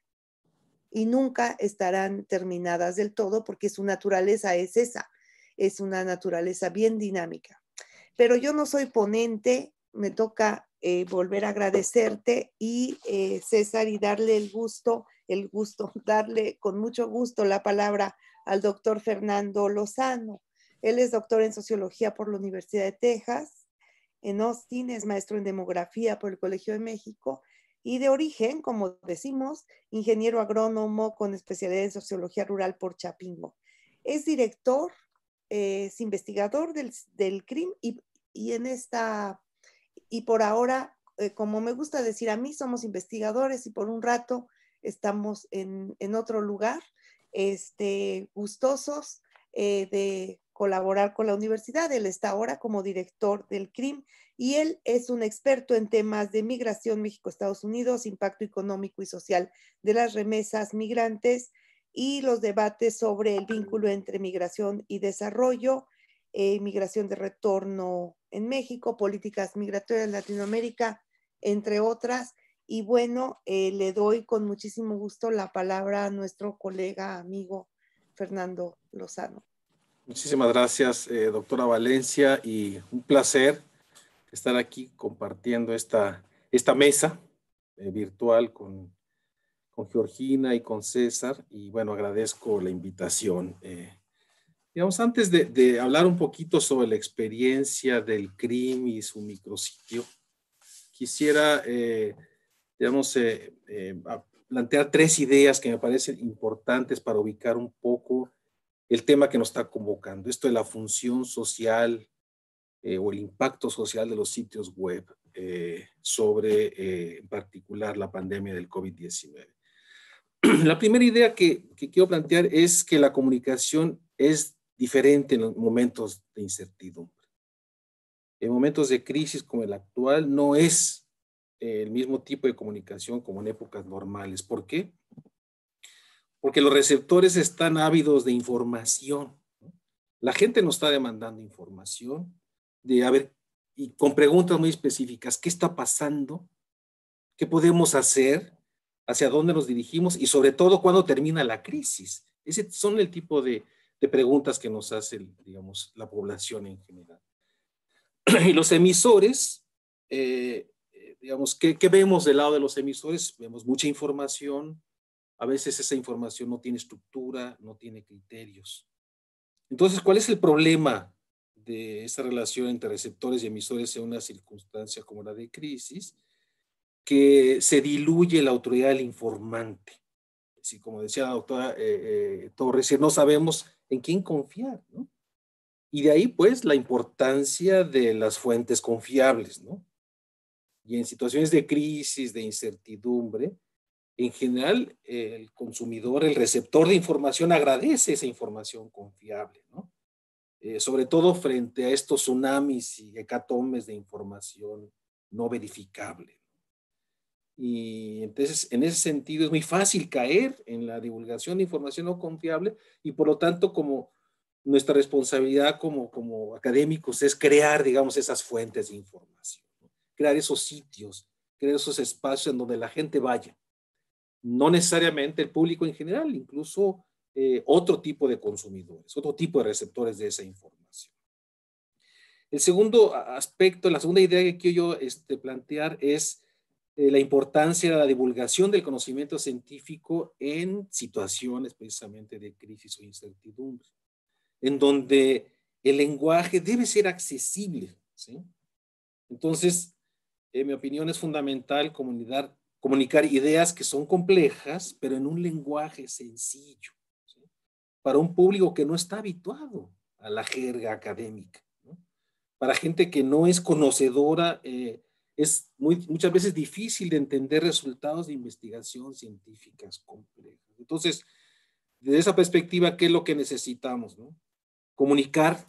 y nunca estarán terminadas del todo, porque su naturaleza es esa, es una naturaleza bien dinámica. Pero yo no soy ponente, me toca eh, volver a agradecerte y eh, César, y darle el gusto, el gusto, darle con mucho gusto la palabra al doctor Fernando Lozano. Él es doctor en Sociología por la Universidad de Texas, en Austin, es maestro en Demografía por el Colegio de México y de origen, como decimos, ingeniero agrónomo con especialidad en Sociología Rural por Chapingo. Es director, eh, es investigador del, del C R I M y, y en esta, y por ahora, eh, como me gusta decir a mí, somos investigadores y por un rato estamos en, en otro lugar, este, gustosos eh, de colaborar con la universidad. Él está ahora como director del C R I M y él es un experto en temas de migración México-Estados Unidos, impacto económico y social de las remesas migrantes y los debates sobre el vínculo entre migración y desarrollo, eh, migración de retorno en México, políticas migratorias en Latinoamérica, entre otras. Y bueno, eh, le doy con muchísimo gusto la palabra a nuestro colega, amigo Fernando Lozano. Muchísimas gracias, eh, doctora Valencia, y un placer estar aquí compartiendo esta, esta mesa eh, virtual con, con Georgina y con César. Y bueno, agradezco la invitación. Eh, digamos, antes de, de hablar un poquito sobre la experiencia del C R I M y su micrositio, quisiera, eh, digamos, eh, eh, plantear tres ideas que me parecen importantes para ubicar un poco el tema que nos está convocando, esto de la función social eh, o el impacto social de los sitios web eh, sobre, eh, en particular, la pandemia del COVID diecinueve. La primera idea que, que quiero plantear es que la comunicación es diferente en los momentos de incertidumbre. En momentos de crisis como el actual, no es eh, el mismo tipo de comunicación como en épocas normales. ¿Por qué? Porque los receptores están ávidos de información. La gente nos está demandando información, de a ver, y con preguntas muy específicas, ¿qué está pasando? ¿Qué podemos hacer? ¿Hacia dónde nos dirigimos? Y sobre todo, ¿cuándo termina la crisis? Ese son el tipo de, de preguntas que nos hace, digamos, la población en general. Y los emisores, eh, digamos, ¿qué, ¿qué vemos del lado de los emisores? Vemos mucha información. A veces esa información no tiene estructura, no tiene criterios. Entonces, ¿cuál es el problema de esa relación entre receptores y emisores en una circunstancia como la de crisis? Que se diluye la autoridad del informante. Así como decía la doctora eh, eh, Torres, no sabemos en quién confiar, ¿no? Y de ahí, pues, la importancia de las fuentes confiables, ¿no? Y en situaciones de crisis, de incertidumbre, en general, el consumidor, el receptor de información agradece esa información confiable, ¿no? Eh, sobre todo frente a estos tsunamis y hecatombes de información no verificable. Y entonces, en ese sentido, es muy fácil caer en la divulgación de información no confiable y por lo tanto, como nuestra responsabilidad como, como académicos es crear, digamos, esas fuentes de información, ¿no? Crear esos sitios, crear esos espacios en donde la gente vaya. No necesariamente el público en general, incluso eh, otro tipo de consumidores, otro tipo de receptores de esa información. El segundo aspecto, la segunda idea que quiero yo este, plantear es eh, la importancia de la divulgación del conocimiento científico en situaciones precisamente de crisis o incertidumbre, en donde el lenguaje debe ser accesible, ¿sí? Entonces, en mi opinión, es fundamental comunicar, comunicar ideas que son complejas, pero en un lenguaje sencillo, ¿sí? Para un público que no está habituado a la jerga académica, ¿no? Para gente que no es conocedora, eh, es muy, muchas veces difícil de entender resultados de investigación científicas complejas. Entonces, desde esa perspectiva, ¿qué es lo que necesitamos, ¿no? Comunicar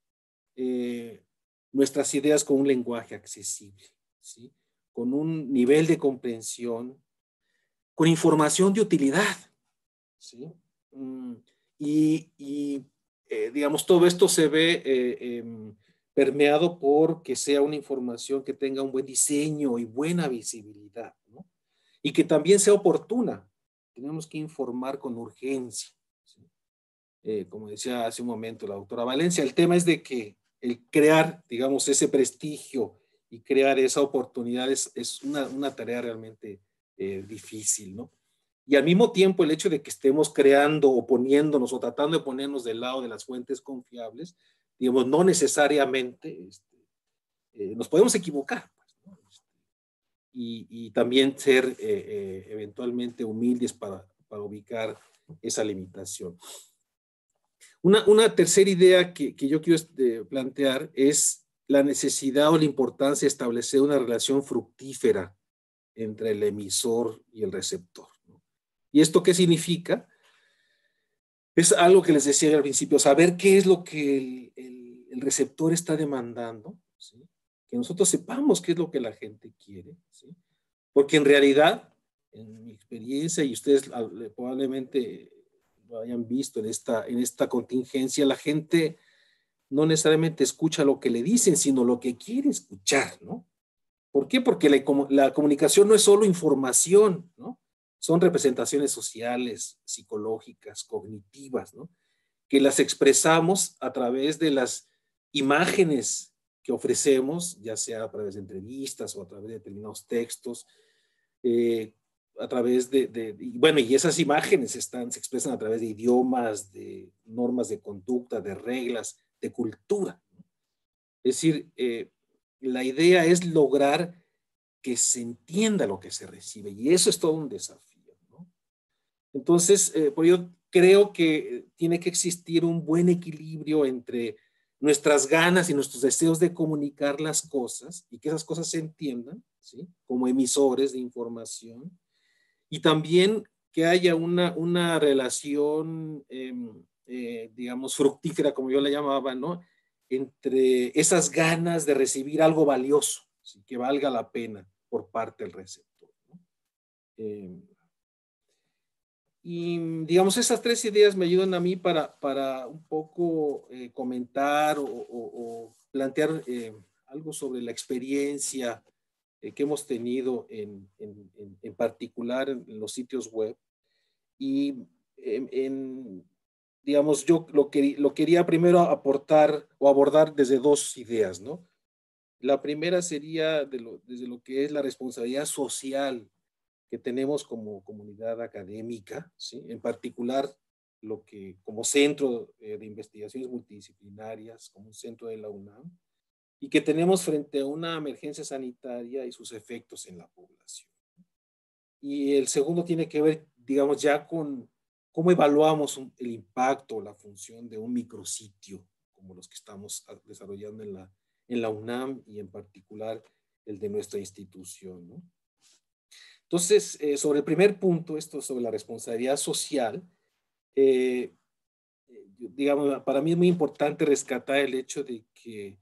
eh, nuestras ideas con un lenguaje accesible, ¿sí? Con un nivel de comprensión, con información de utilidad, ¿sí? Mm, y, y eh, digamos, todo esto se ve eh, eh, permeado por que sea una información que tenga un buen diseño y buena visibilidad, ¿no? Y que también sea oportuna. Tenemos que informar con urgencia, ¿sí? Eh, como decía hace un momento la doctora Valencia, el tema es de que el crear, digamos, ese prestigio y crear esa oportunidad es, es una, una tarea realmente eh, difícil, ¿no? Y al mismo tiempo el hecho de que estemos creando o poniéndonos o tratando de ponernos del lado de las fuentes confiables, digamos, no necesariamente este, eh, nos podemos equivocar, pues, ¿no? y, y también ser eh, eh, eventualmente humildes para, para ubicar esa limitación. Una, una tercera idea que, que yo quiero este, plantear es la necesidad o la importancia de establecer una relación fructífera entre el emisor y el receptor, ¿no? ¿Y esto qué significa? es algo que les decía al principio, saber qué es lo que el, el, el receptor está demandando, ¿sí? Que nosotros sepamos qué es lo que la gente quiere, ¿sí? Porque en realidad, en mi experiencia, y ustedes probablemente lo hayan visto en esta, en esta contingencia, la gente no necesariamente escucha lo que le dicen, sino lo que quiere escuchar, ¿no? ¿Por qué? Porque la, la comunicación no es solo información, ¿no? Son representaciones sociales, psicológicas, cognitivas, ¿no? Que las expresamos a través de las imágenes que ofrecemos, ya sea a través de entrevistas o a través de determinados textos, eh, a través de, de, de, bueno, y esas imágenes están, se expresan a través de idiomas, de normas de conducta, de reglas, de cultura, ¿no? Es decir, eh, la idea es lograr que se entienda lo que se recibe, y eso es todo un desafío, ¿no? Entonces, eh, por ello creo que tiene que existir un buen equilibrio entre nuestras ganas y nuestros deseos de comunicar las cosas y que esas cosas se entiendan, ¿sí? Como emisores de información, y también que haya una, una relación, eh, eh, digamos, fructífera, como yo la llamaba, ¿no? Entre esas ganas de recibir algo valioso, ¿sí? Que valga la pena por parte del receptor, ¿no? Eh, y digamos, esas tres ideas me ayudan a mí para, para un poco eh, comentar o, o, o plantear eh, algo sobre la experiencia eh, que hemos tenido en, en, en, en particular en, en los sitios web. Y en, en, digamos, yo lo, que, lo quería primero aportar o abordar desde dos ideas, ¿no? La primera sería de lo, desde lo que es la responsabilidad social que tenemos como comunidad académica, ¿sí? En particular, lo que como centro eh, de investigaciones multidisciplinarias, como un centro de la UNAM, y que tenemos frente a una emergencia sanitaria y sus efectos en la población. Y el segundo tiene que ver, digamos, ya con cómo evaluamos un, el impacto o la función de un micrositio, como los que estamos desarrollando en la, en la UNAM y en particular el de nuestra institución, ¿no? Entonces, eh, sobre el primer punto, esto sobre la responsabilidad social, eh, digamos, para mí es muy importante rescatar el hecho de que,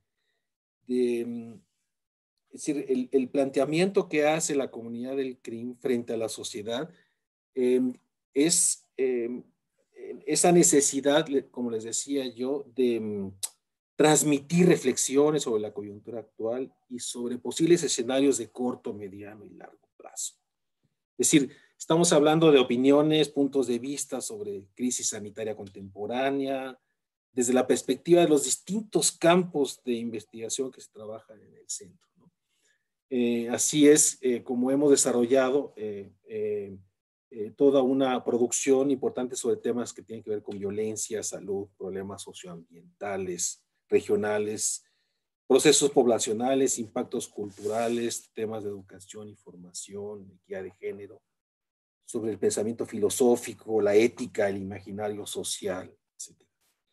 de, es decir, el, el planteamiento que hace la comunidad del C R I M frente a la sociedad eh, es eh, esa necesidad, como les decía yo, de um, transmitir reflexiones sobre la coyuntura actual y sobre posibles escenarios de corto, mediano y largo plazo. Es decir, estamos hablando de opiniones, puntos de vista sobre crisis sanitaria contemporánea, desde la perspectiva de los distintos campos de investigación que se trabajan en el centro, ¿no? Eh, así es eh, como hemos desarrollado eh, eh, eh, toda una producción importante sobre temas que tienen que ver con violencia, salud, problemas socioambientales, regionales, procesos poblacionales, impactos culturales, temas de educación y formación, equidad de género, sobre el pensamiento filosófico, la ética, el imaginario social, etcétera.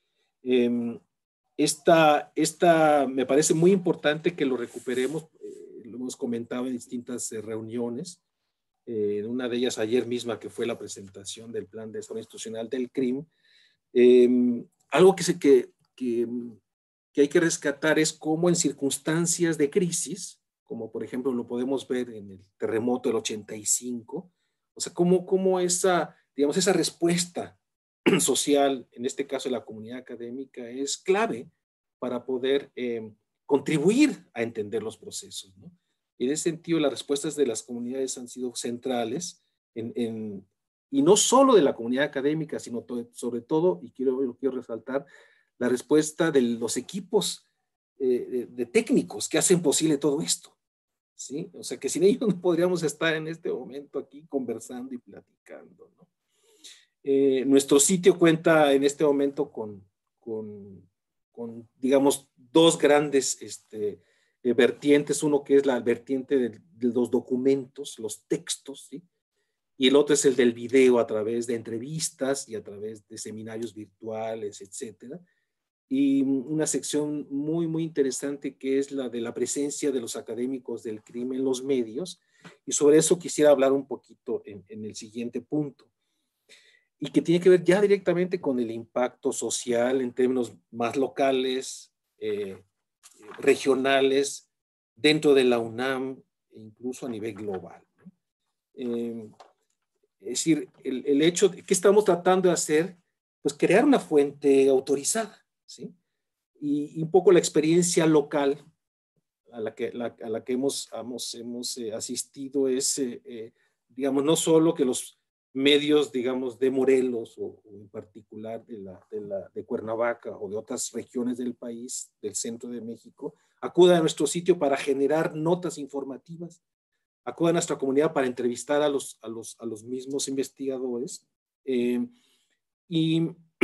Eh, esta, esta me parece muy importante que lo recuperemos, eh, lo hemos comentado en distintas eh, reuniones, eh, en una de ellas ayer misma que fue la presentación del plan de desarrollo institucional del C R I M. Eh, algo que, se, que, que que hay que rescatar es cómo en circunstancias de crisis, como por ejemplo lo podemos ver en el terremoto del ochenta y cinco, o sea, cómo, cómo esa, digamos, esa respuesta social, en este caso de la comunidad académica, es clave para poder eh, contribuir a entender los procesos, ¿no? Y en ese sentido, las respuestas de las comunidades han sido centrales, en, en, y no solo de la comunidad académica, sino to, sobre todo, y quiero, lo quiero resaltar, la respuesta de los equipos eh, de, de técnicos que hacen posible todo esto, ¿sí? O sea, que sin ellos no podríamos estar en este momento aquí conversando y platicando, ¿no? Eh, nuestro sitio cuenta en este momento con, con, con digamos, dos grandes este, eh, vertientes. Uno que es la vertiente de, de los documentos, los textos, ¿sí? Y el otro es el del video a través de entrevistas y a través de seminarios virtuales, etcétera. Y una sección muy, muy interesante que es la de la presencia de los académicos del C R I M en los medios. Y sobre eso quisiera hablar un poquito en, en el siguiente punto. y que tiene que ver ya directamente con el impacto social en términos más locales, eh, regionales, dentro de la UNAM, e incluso a nivel global. Eh, es decir, el, el hecho de que estamos tratando de hacer, pues crear una fuente autorizada, ¿sí? Y, y un poco la experiencia local a la que, la, a la que hemos, hemos, hemos eh, asistido es, eh, eh, digamos, no solo que los medios, digamos, de Morelos o, o en particular de, la, de, la, de Cuernavaca o de otras regiones del país, del centro de México, acudan a nuestro sitio para generar notas informativas, acudan a nuestra comunidad para entrevistar a los, a los, a los mismos investigadores, eh, y,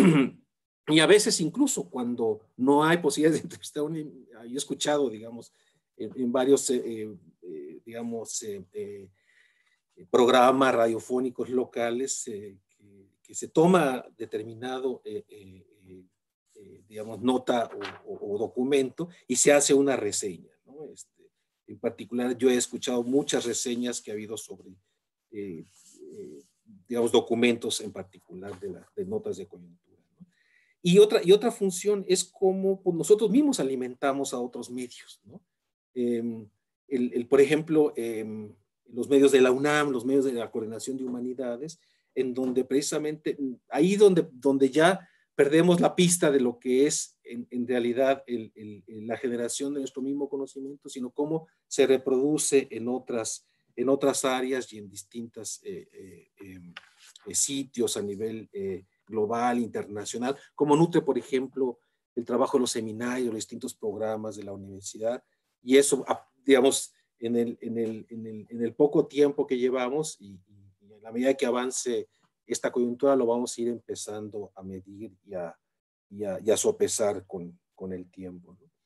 y a veces incluso cuando no hay posibilidades de entrevistar, yo he escuchado, digamos, en, en varios, eh, eh, digamos, eh, eh, programas radiofónicos locales eh, que, que se toma determinado, eh, eh, eh, digamos, nota o, o, o documento y se hace una reseña, ¿no? Este, en particular, yo he escuchado muchas reseñas que ha habido sobre, eh, eh, digamos, documentos en particular de, la, de notas de coyuntura, ¿no? Y otra, y otra función es cómo pues, nosotros mismos alimentamos a otros medios, ¿no? Eh, el, el, por ejemplo, eh, los medios de la UNAM, los medios de la Coordinación de Humanidades, en donde precisamente, ahí donde, donde ya perdemos la pista de lo que es en, en realidad el, el, la generación de nuestro mismo conocimiento, sino cómo se reproduce en otras, en otras áreas y en distintos eh, eh, eh, sitios a nivel eh, global, internacional, como nutre, por ejemplo, el trabajo de los seminarios, los distintos programas de la universidad, y eso, digamos, en el, en el, en el, en el poco tiempo que llevamos y, y en la medida que avance esta coyuntura lo vamos a ir empezando a medir y a, y a, y a sopesar con, con el tiempo, ¿no?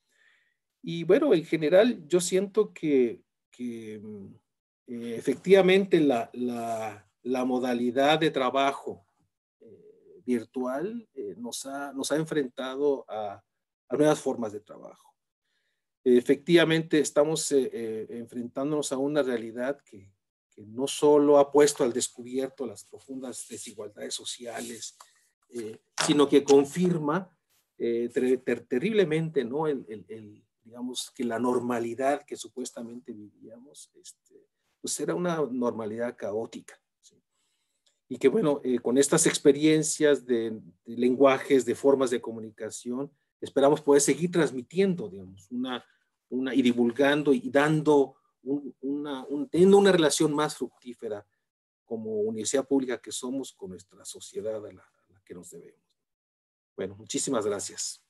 Y bueno, en general yo siento que, que eh, efectivamente la, la, la modalidad de trabajo eh, virtual eh, nos, ha, nos ha enfrentado a, a nuevas formas de trabajo. Efectivamente, estamos eh, eh, enfrentándonos a una realidad que, que no solo ha puesto al descubierto las profundas desigualdades sociales, eh, sino que confirma eh, ter ter terriblemente, ¿no? el, el, el, digamos, que la normalidad que supuestamente vivíamos este, pues era una normalidad caótica, ¿sí? Y que, bueno, eh, con estas experiencias de, de lenguajes, de formas de comunicación, esperamos poder seguir transmitiendo, digamos, una, una, y divulgando y dando, un, una, un, teniendo una relación más fructífera como universidad pública que somos con nuestra sociedad a la, a la que nos debemos. Bueno, muchísimas gracias.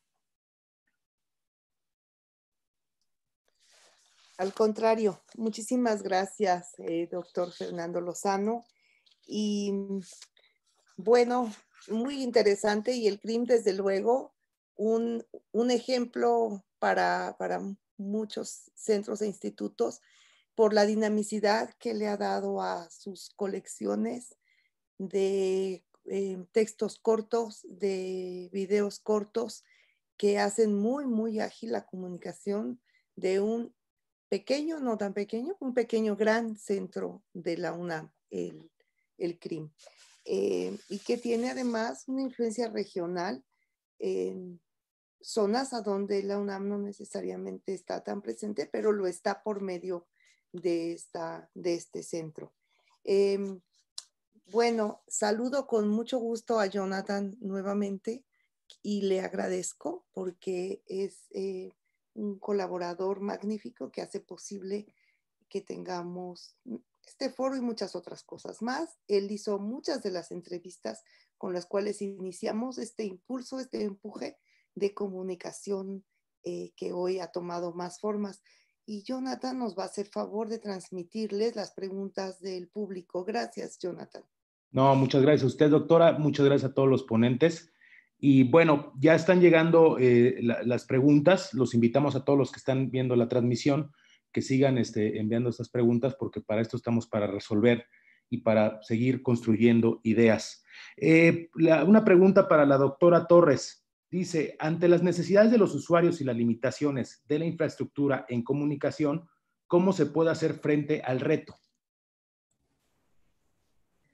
Al contrario, muchísimas gracias, eh, doctor Fernando Lozano. Y bueno, muy interesante y el C R I M, desde luego, un, un ejemplo para, para muchos centros e institutos por la dinamicidad que le ha dado a sus colecciones de eh, textos cortos, de videos cortos que hacen muy, muy ágil la comunicación de un pequeño, no tan pequeño, un pequeño gran centro de la UNAM, el, el C R I M. Eh, y que tiene además una influencia regional en zonas a donde la UNAM no necesariamente está tan presente, pero lo está por medio de, esta, de este centro. Eh, bueno, saludo con mucho gusto a Jonathan nuevamente y le agradezco porque es eh, un colaborador magnífico que hace posible que tengamos este foro y muchas otras cosas más. Él hizo muchas de las entrevistas con las cuales iniciamos este impulso, este empuje de comunicación eh, que hoy ha tomado más formas. Y Jonathan nos va a hacer favor de transmitirles las preguntas del público. Gracias, Jonathan. No, muchas gracias a usted, doctora. Muchas gracias a todos los ponentes. Y bueno, ya están llegando eh, la, las preguntas. Los invitamos a todos los que están viendo la transmisión que sigan este, enviando estas preguntas porque para esto estamos para resolver y para seguir construyendo ideas. Eh, la, una pregunta para la doctora Torres. Dice, ante las necesidades de los usuarios y las limitaciones de la infraestructura en comunicación, ¿cómo se puede hacer frente al reto?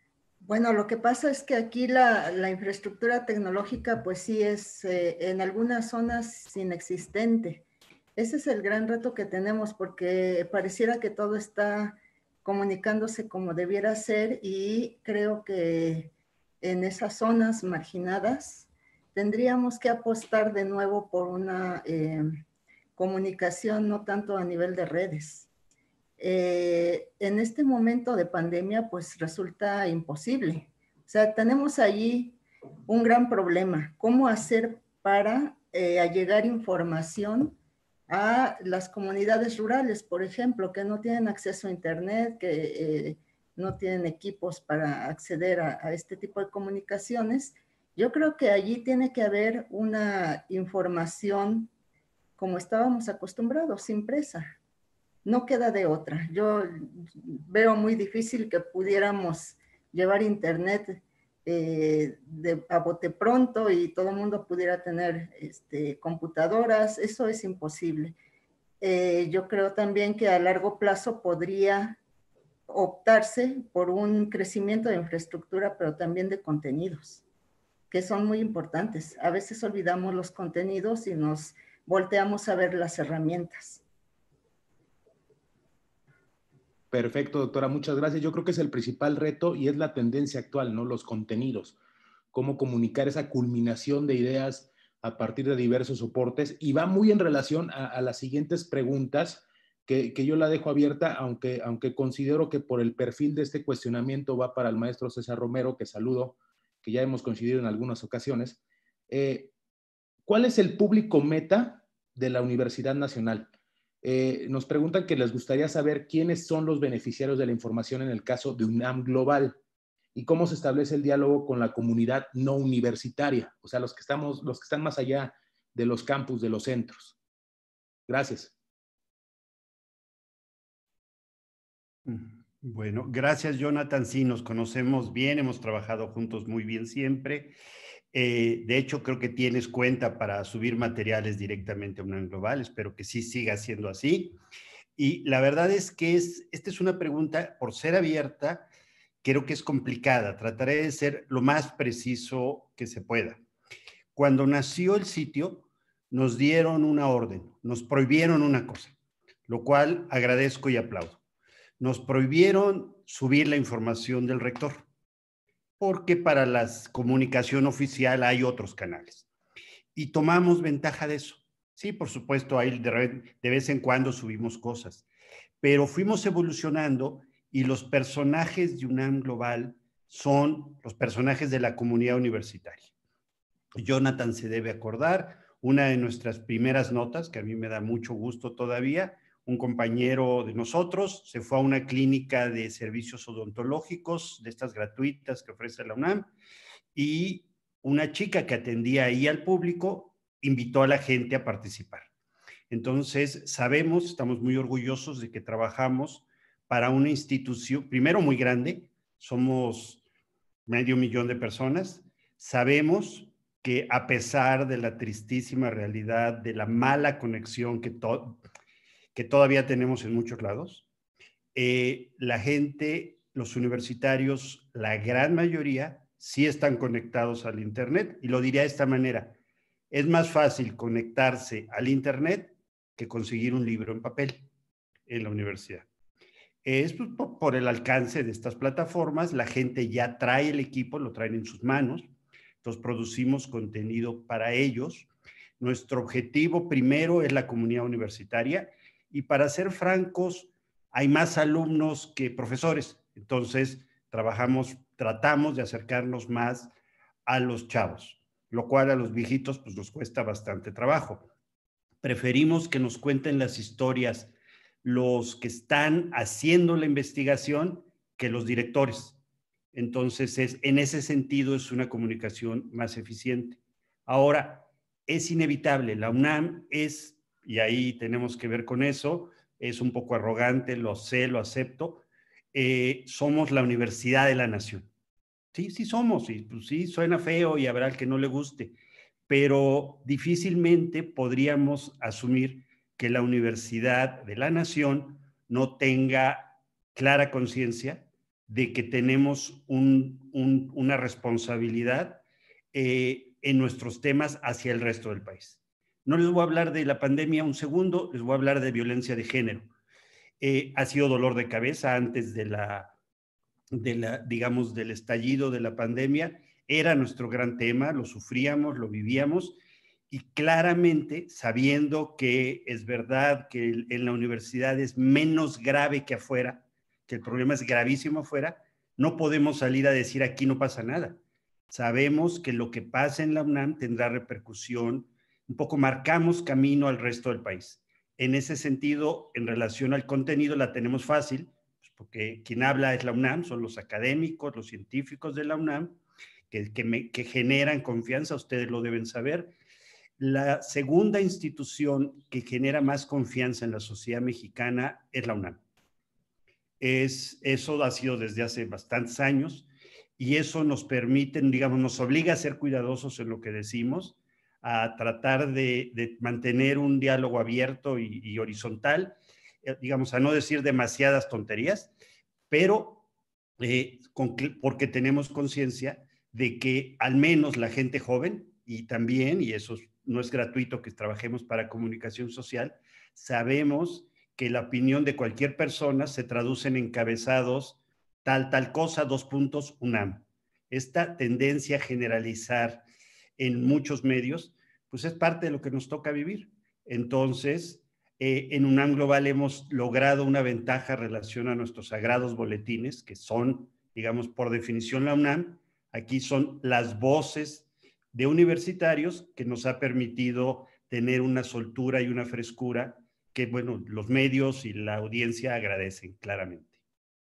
Bueno, lo que pasa es que aquí la, la infraestructura tecnológica pues sí es eh, en algunas zonas inexistente. Ese es el gran reto que tenemos porque pareciera que todo está comunicándose como debiera ser y creo que en esas zonas marginadas tendríamos que apostar de nuevo por una eh, comunicación no tanto a nivel de redes. Eh, en este momento de pandemia, pues resulta imposible. O sea, tenemos allí un gran problema. ¿Cómo hacer para eh, allegar información a las comunidades rurales, por ejemplo, que no tienen acceso a Internet, que eh, no tienen equipos para acceder a, a este tipo de comunicaciones? Yo creo que allí tiene que haber una información como estábamos acostumbrados, impresa. No queda de otra. Yo veo muy difícil que pudiéramos llevar internet eh, de, a bote pronto y todo el mundo pudiera tener este, computadoras. Eso es imposible. Eh, yo creo también que a largo plazo podría optarse por un crecimiento de infraestructura, pero también de contenidos, que son muy importantes. A veces olvidamos los contenidos y nos volteamos a ver las herramientas. Perfecto, doctora, muchas gracias. Yo creo que es el principal reto y es la tendencia actual, ¿no? Los contenidos, cómo comunicar esa culminación de ideas a partir de diversos soportes, y va muy en relación a, a las siguientes preguntas que, que yo la dejo abierta, aunque, aunque considero que por el perfil de este cuestionamiento va para el maestro César Romero, que saludo, que ya hemos coincidido en algunas ocasiones. Eh, ¿Cuál es el público meta de la Universidad Nacional? Eh, nos preguntan que les gustaría saber quiénes son los beneficiarios de la información en el caso de UNAM Global y cómo se establece el diálogo con la comunidad no universitaria, o sea, los que, estamos, los que están más allá de los campus, de los centros. Gracias. Bueno, gracias, Jonathan. Sí, nos conocemos bien, hemos trabajado juntos muy bien siempre. Eh, de hecho, creo que tienes cuenta para subir materiales directamente a UNAM Global. Espero que sí siga siendo así. Y la verdad es que es, esta es una pregunta, por ser abierta, creo que es complicada. Trataré de ser lo más preciso que se pueda. Cuando nació el sitio, nos dieron una orden, nos prohibieron una cosa, lo cual agradezco y aplaudo. Nos prohibieron subir la información del rector, porque para la comunicación oficial hay otros canales. Y tomamos ventaja de eso. Sí, por supuesto, ahí de, de vez en cuando subimos cosas, pero fuimos evolucionando y los personajes de UNAM Global son los personajes de la comunidad universitaria. Jonathan se debe acordar, una de nuestras primeras notas, que a mí me da mucho gusto todavía, un compañero de nosotros se fue a una clínica de servicios odontológicos, de estas gratuitas que ofrece la UNAM, y una chica que atendía ahí al público invitó a la gente a participar. Entonces, sabemos, estamos muy orgullosos de que trabajamos para una institución, primero muy grande, somos medio millón de personas, sabemos que a pesar de la tristísima realidad, de la mala conexión que, to que todavía tenemos en muchos lados, eh, la gente, los universitarios, la gran mayoría, sí están conectados al Internet, y lo diré de esta manera, es más fácil conectarse al Internet que conseguir un libro en papel en la universidad. Es pues, por el alcance de estas plataformas, la gente ya trae el equipo, lo traen en sus manos, entonces producimos contenido para ellos. Nuestro objetivo primero es la comunidad universitaria, y para ser francos, hay más alumnos que profesores, entonces trabajamos, tratamos de acercarnos más a los chavos, lo cual a los viejitos pues nos cuesta bastante trabajo. Preferimos que nos cuenten las historias los que están haciendo la investigación que los directores. Entonces, es, en ese sentido es una comunicación más eficiente. Ahora, es inevitable, la UNAM es, y ahí tenemos que ver con eso, es un poco arrogante, lo sé, lo acepto, eh, somos la Universidad de la Nación. Sí, sí somos, y pues sí, suena feo y habrá el que no le guste, pero difícilmente podríamos asumir que la Universidad de la Nación no tenga clara conciencia de que tenemos un, un, una responsabilidad eh, en nuestros temas hacia el resto del país. No les voy a hablar de la pandemia un segundo, les voy a hablar de violencia de género. Eh, ha sido dolor de cabeza antes de la, de la, digamos, del estallido de la pandemia. Era nuestro gran tema, lo sufríamos, lo vivíamos, y claramente, sabiendo que es verdad que en la universidad es menos grave que afuera, que el problema es gravísimo afuera, no podemos salir a decir aquí no pasa nada. Sabemos que lo que pasa en la UNAM tendrá repercusión, un poco marcamos camino al resto del país. En ese sentido, en relación al contenido, la tenemos fácil, pues porque quien habla es la UNAM, son los académicos, los científicos de la UNAM, que, que, me, que generan confianza, ustedes lo deben saber. La segunda institución que genera más confianza en la sociedad mexicana es la UNAM. Es, eso ha sido desde hace bastantes años y eso nos permite, digamos, nos obliga a ser cuidadosos en lo que decimos, a tratar de, de mantener un diálogo abierto y, y horizontal, eh, digamos, a no decir demasiadas tonterías, pero eh, con, porque tenemos conciencia de que al menos la gente joven, y también, y eso no es gratuito que trabajemos para comunicación social, sabemos que la opinión de cualquier persona se traduce en encabezados tal, tal cosa, dos puntos, UNAM. Esta tendencia a generalizar en muchos medios, pues es parte de lo que nos toca vivir. Entonces, eh, en UNAM Global hemos logrado una ventaja en relación a nuestros sagrados boletines, que son, digamos, por definición la UNAM. Aquí son las voces de universitarios que nos ha permitido tener una soltura y una frescura que, bueno, los medios y la audiencia agradecen claramente.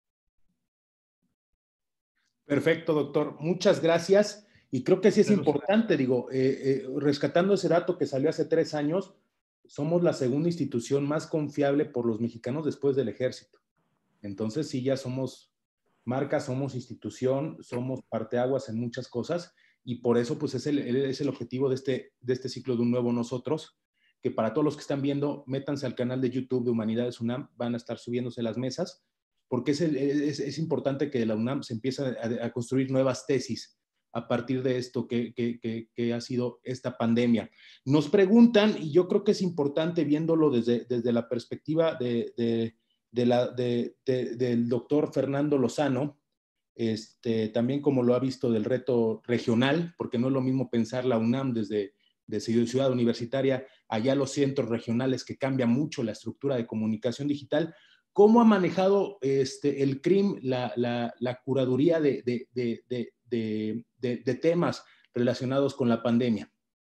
Perfecto, doctor. Muchas gracias. Y creo que sí es importante, digo, eh, eh, rescatando ese dato que salió hace tres años, somos la segunda institución más confiable por los mexicanos después del ejército. Entonces sí, ya somos marca, somos institución, somos parteaguas en muchas cosas y por eso pues es el, es el objetivo de este, de este ciclo de Un Nuevo Nosotros, que para todos los que están viendo, métanse al canal de YouTube de Humanidades UNAM, van a estar subiéndose las mesas, porque es, el, es, es importante que la UNAM se empiece a, a construir nuevas tesis a partir de esto que, que, que, que ha sido esta pandemia. Nos preguntan, y yo creo que es importante viéndolo desde, desde la perspectiva de, de, de la, de, de, del doctor Fernando Lozano, este, también como lo ha visto del reto regional, porque no es lo mismo pensar la UNAM desde, desde Ciudad Universitaria, allá los centros regionales que cambia mucho la estructura de comunicación digital. ¿Cómo ha manejado este, el C R I M la, la, la curaduría de, de, de, de, de, de, de temas relacionados con la pandemia?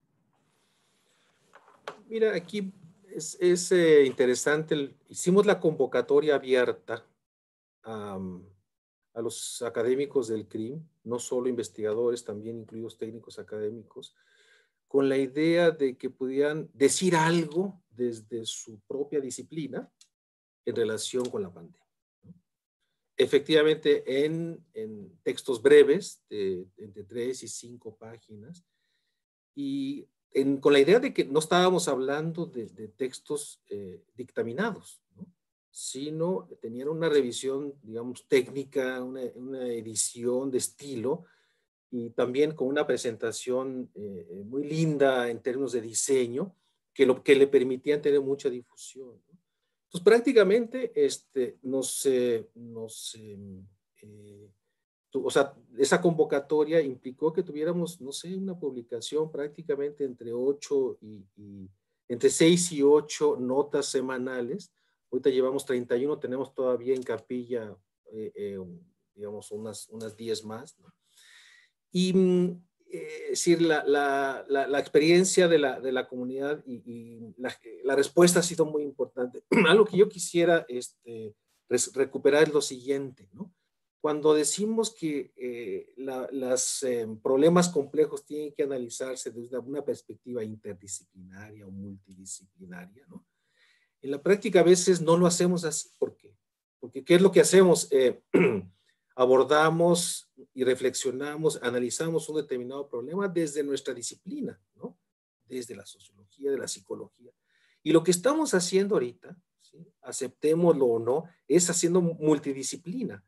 Mira, aquí es, es eh, interesante. El, hicimos la convocatoria abierta um, a los académicos del C R I M, no solo investigadores, también incluidos técnicos académicos, con la idea de que pudieran decir algo desde su propia disciplina en relación con la pandemia. Efectivamente, en, en textos breves, de entre tres y cinco páginas, y en, con la idea de que no estábamos hablando de, de textos eh, dictaminados, ¿no? Sino tenían una revisión, digamos, técnica, una, una edición de estilo, y también con una presentación eh, muy linda en términos de diseño, que, lo, que le permitían tener mucha difusión, ¿no? Entonces, prácticamente, este, nos, eh, nos eh, eh, tu, o sea, esa convocatoria implicó que tuviéramos, no sé, una publicación prácticamente entre ocho y, y entre seis y ocho notas semanales. Ahorita llevamos treinta y uno, tenemos todavía en capilla, eh, eh, digamos, unas, unas diez más, ¿no? Y eh, decir, la, la, la, la experiencia de la, de la comunidad y, y la, la respuesta ha sido muy importante. Algo que yo quisiera este, recuperar es lo siguiente, ¿no? Cuando decimos que eh, los eh, problemas complejos tienen que analizarse desde una perspectiva interdisciplinaria o multidisciplinaria, ¿no? En la práctica a veces no lo hacemos así. ¿Por qué? Porque ¿qué es lo que hacemos? Eh, abordamos y reflexionamos, analizamos un determinado problema desde nuestra disciplina, ¿no? Desde la sociología, de la psicología. Y lo que estamos haciendo ahorita, ¿sí? Aceptémoslo o no, es haciendo multidisciplina.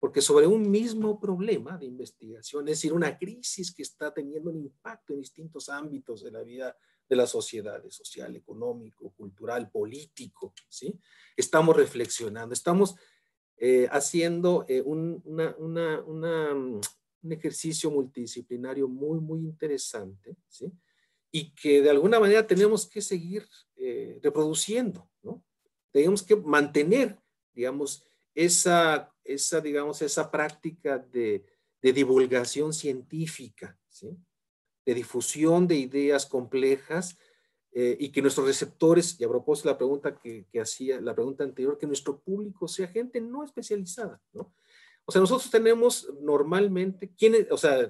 porque sobre un mismo problema de investigación, es decir, una crisis que está teniendo un impacto en distintos ámbitos de la vida de la sociedad, social, económico, cultural, político, ¿sí? Estamos reflexionando, estamos eh, haciendo eh, un, una, una, una, un ejercicio multidisciplinario muy, muy interesante, ¿sí? Y que de alguna manera tenemos que seguir eh, reproduciendo, ¿no? Tenemos que mantener, digamos, esa, esa, digamos, esa práctica de, de divulgación científica, ¿sí? De difusión de ideas complejas, eh, y que nuestros receptores, y a propósito de la pregunta que, que hacía, la pregunta anterior, que nuestro público sea gente no especializada, ¿no? O sea, nosotros tenemos normalmente, ¿quiénes, o sea,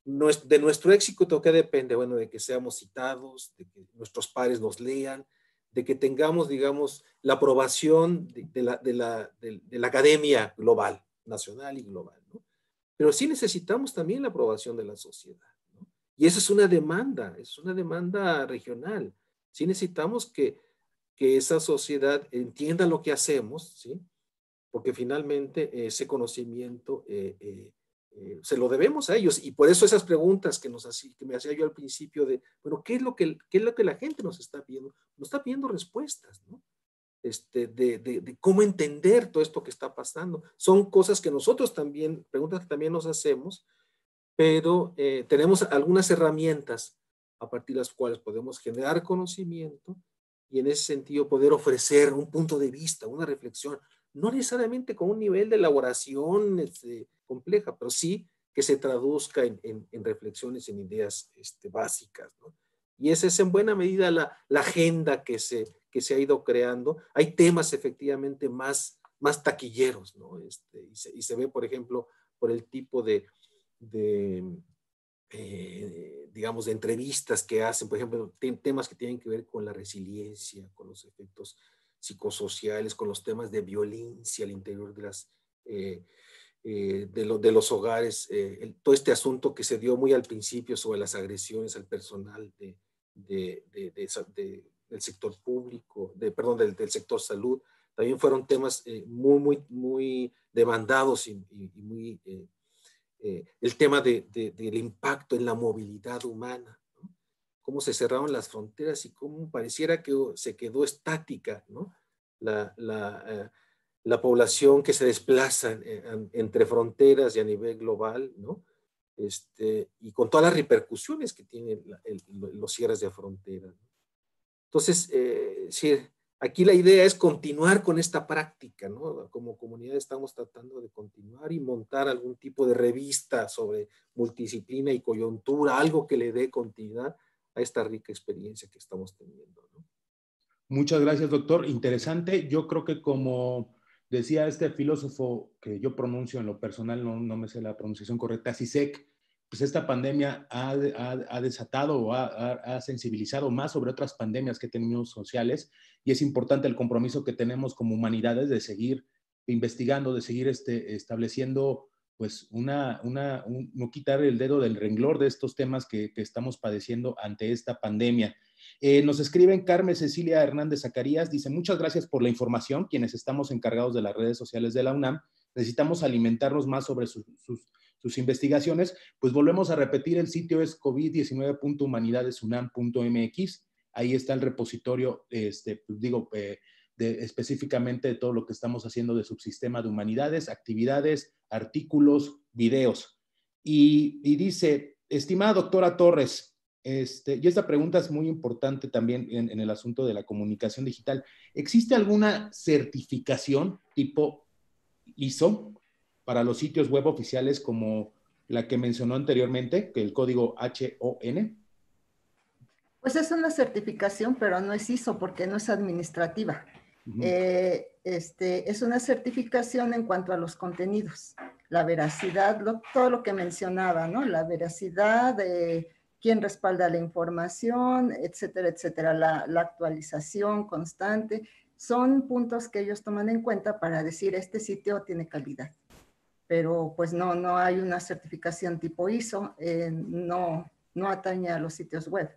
de nuestro éxito, ¿qué depende? Bueno, de que seamos citados, de que nuestros pares nos lean, de que tengamos, digamos, la aprobación de, de, la, de, la, de, de la academia global, nacional y global, ¿no? Pero sí necesitamos también la aprobación de la sociedad, ¿no? Y esa es una demanda, es una demanda regional. Sí necesitamos que, que esa sociedad entienda lo que hacemos, ¿sí? Porque finalmente ese conocimiento eh, eh, eh, se lo debemos a ellos. Y por eso esas preguntas que, nos hacía, que me hacía yo al principio de, bueno, ¿qué es lo que, qué es lo que la gente nos está pidiendo? Nos está pidiendo respuestas, ¿no? Este, de, de, de cómo entender todo esto que está pasando. Son cosas que nosotros también, preguntas que también nos hacemos, pero eh, tenemos algunas herramientas a partir de las cuales podemos generar conocimiento y en ese sentido poder ofrecer un punto de vista, una reflexión, no necesariamente con un nivel de elaboración este, compleja, pero sí que se traduzca en, en, en reflexiones, en ideas este, básicas, ¿no? Y esa es en buena medida la, la agenda que se, que se ha ido creando. Hay temas efectivamente más, más taquilleros, ¿no? Este, y, se, y se ve, por ejemplo, por el tipo de, de eh, digamos, de entrevistas que hacen, por ejemplo, temas que tienen que ver con la resiliencia, con los efectos psicosociales, con los temas de violencia al interior de, las, eh, eh, de, lo, de los hogares, eh, el, todo este asunto que se dio muy al principio sobre las agresiones al personal de, de, de, de, de, del sector público, de, perdón, del, del sector salud, también fueron temas eh, muy, muy, muy demandados y, y, y muy... Eh, Eh, el tema de, de, del impacto en la movilidad humana, ¿no? Cómo se cerraron las fronteras y cómo pareciera que se quedó estática, ¿no? La, la, eh, la población que se desplaza en, entre fronteras y a nivel global, ¿no? Este, y con todas las repercusiones que tienen la, el, los cierres de fronteras, ¿no? Entonces, eh, sí, aquí la idea es continuar con esta práctica, ¿no? Como comunidad estamos tratando de continuar y montar algún tipo de revista sobre multidisciplina y coyuntura, algo que le dé continuidad a esta rica experiencia que estamos teniendo, ¿no? Muchas gracias, doctor. Interesante. Yo creo que como decía este filósofo que yo pronuncio en lo personal, no, no me sé la pronunciación correcta, Zizek, pues esta pandemia ha, ha, ha desatado o ha, ha, sensibilizado más sobre otras pandemias que tenemos sociales, y es importante el compromiso que tenemos como humanidades de seguir investigando, de seguir este, estableciendo pues una, una un, no quitar el dedo del renglor de estos temas que, que estamos padeciendo ante esta pandemia. Eh, nos escriben Carmen Cecilia Hernández Zacarías, dice, muchas gracias por la información, quienes estamos encargados de las redes sociales de la UNAM, necesitamos alimentarnos más sobre sus, sus, sus investigaciones, pues volvemos a repetir, el sitio es covid diecinueve punto humanidades unam punto m x, ahí está el repositorio, este, pues digo, eh, de, específicamente de todo lo que estamos haciendo de subsistema de humanidades, actividades, artículos, videos. Y, y dice, estimada doctora Torres, Este, y esta pregunta es muy importante también en, en el asunto de la comunicación digital. ¿Existe alguna certificación tipo I S O para los sitios web oficiales como la que mencionó anteriormente, que el código H O N? Pues es una certificación, pero no es I S O porque no es administrativa. Uh-huh. eh, este, es una certificación en cuanto a los contenidos, la veracidad, lo, todo lo que mencionaba, ¿no? La veracidad de quién respalda la información, etcétera, etcétera, la, la actualización constante, son puntos que ellos toman en cuenta para decir este sitio tiene calidad. Pero pues no, no hay una certificación tipo I S O, eh, no, no atañe a los sitios web.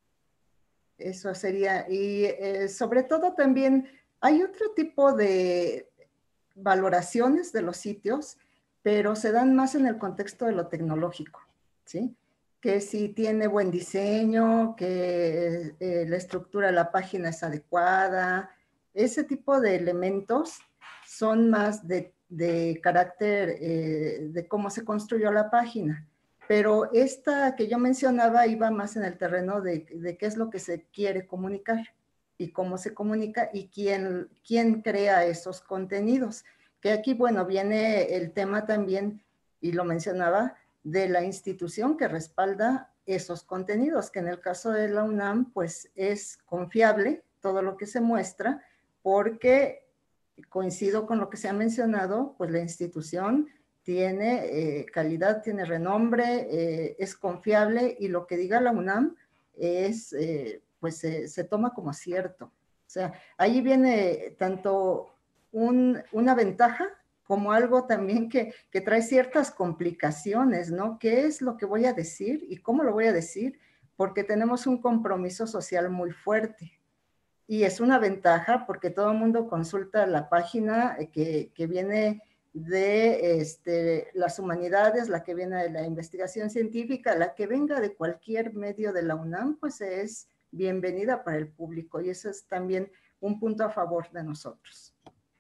Eso sería, y eh, sobre todo también hay otro tipo de valoraciones de los sitios, pero se dan más en el contexto de lo tecnológico, ¿sí? Que si tiene buen diseño, que eh, la estructura de la página es adecuada, ese tipo de elementos son más de, de carácter eh, de cómo se construyó la página. Pero esta que yo mencionaba iba más en el terreno de, de qué es lo que se quiere comunicar y cómo se comunica y quién, quién crea esos contenidos. Que aquí, bueno, viene el tema también, y lo mencionaba, de la institución que respalda esos contenidos, que en el caso de la UNAM, pues es confiable todo lo que se muestra, porque coincido con lo que se ha mencionado, pues la institución tiene eh, calidad, tiene renombre, eh, es confiable, y lo que diga la UNAM es, eh, pues eh, se toma como cierto. O sea, ahí viene tanto un, una ventaja como algo también que, que trae ciertas complicaciones, ¿no? ¿Qué es lo que voy a decir y cómo lo voy a decir? Porque tenemos un compromiso social muy fuerte. Y es una ventaja porque todo el mundo consulta la página que, que viene de este, las humanidades, la que viene de la investigación científica, la que venga de cualquier medio de la UNAM, pues es bienvenida para el público, y eso es también un punto a favor de nosotros.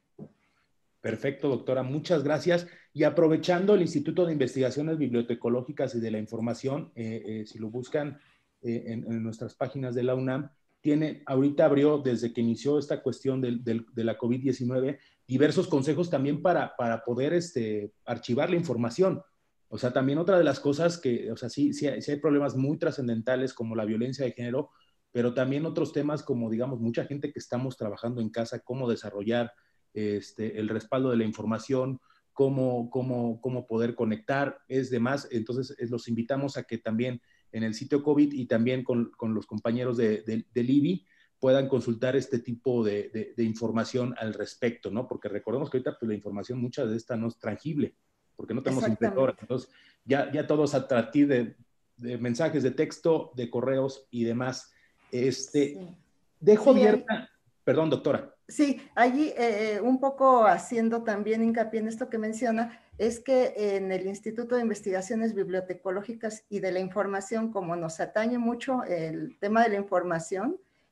Perfecto, doctora, muchas gracias. Y aprovechando el Instituto de Investigaciones Bibliotecológicas y de la Información, eh, eh, si lo buscan eh, en, en nuestras páginas de la UNAM, tiene, ahorita abrió, desde que inició esta cuestión del, del, de la COVID diecinueve, diversos consejos también para, para poder este, archivar la información. O sea, también otra de las cosas que, o sea, sí, sí, sí hay problemas muy trascendentales como la violencia de género, pero también otros temas como, digamos, mucha gente que estamos trabajando en casa, cómo desarrollar Este, el respaldo de la información, cómo, cómo, cómo poder conectar, es demás. Entonces, los invitamos a que también en el sitio COVID y también con, con los compañeros de, de, del I B I puedan consultar este tipo de, de, de información al respecto, ¿no? Porque recordemos que ahorita pues, la información mucha de esta no es tangible, porque no tenemos impresoras. Entonces, ya, ya todo es a partir de, de mensajes de texto, de correos y demás. Este, sí. Dejo sí, abierta... Hay... Perdón, doctora. Sí, allí eh, un poco haciendo también hincapié en esto que menciona, es que en el Instituto de Investigaciones Bibliotecológicas y de la Información, como nos atañe mucho el tema de la información,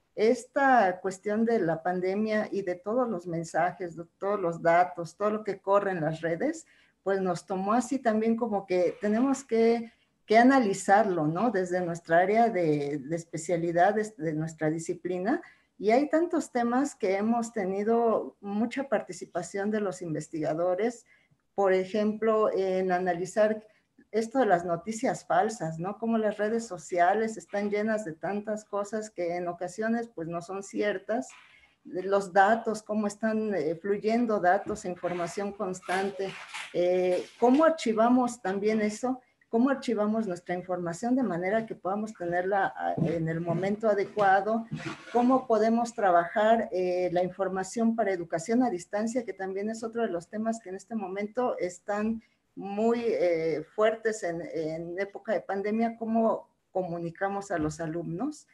esta cuestión de la pandemia y de todos los mensajes, de todos los datos, todo lo que corre en las redes, pues nos tomó así también como que tenemos que, que analizarlo, ¿no? Desde nuestra área de, de especialidad, de, de nuestra disciplina. Y hay tantos temas que hemos tenido mucha participación de los investigadores, por ejemplo, en analizar esto de las noticias falsas, ¿no? Cómo las redes sociales están llenas de tantas cosas que en ocasiones pues no son ciertas, los datos, cómo están eh, fluyendo datos, información constante, eh, cómo archivamos también eso, cómo archivamos nuestra información de manera que podamos tenerla en el momento adecuado, cómo podemos trabajar eh, la información para educación a distancia, que también es otro de los temas que en este momento están muy eh, fuertes en, en época de pandemia, cómo comunicamos a los alumnos,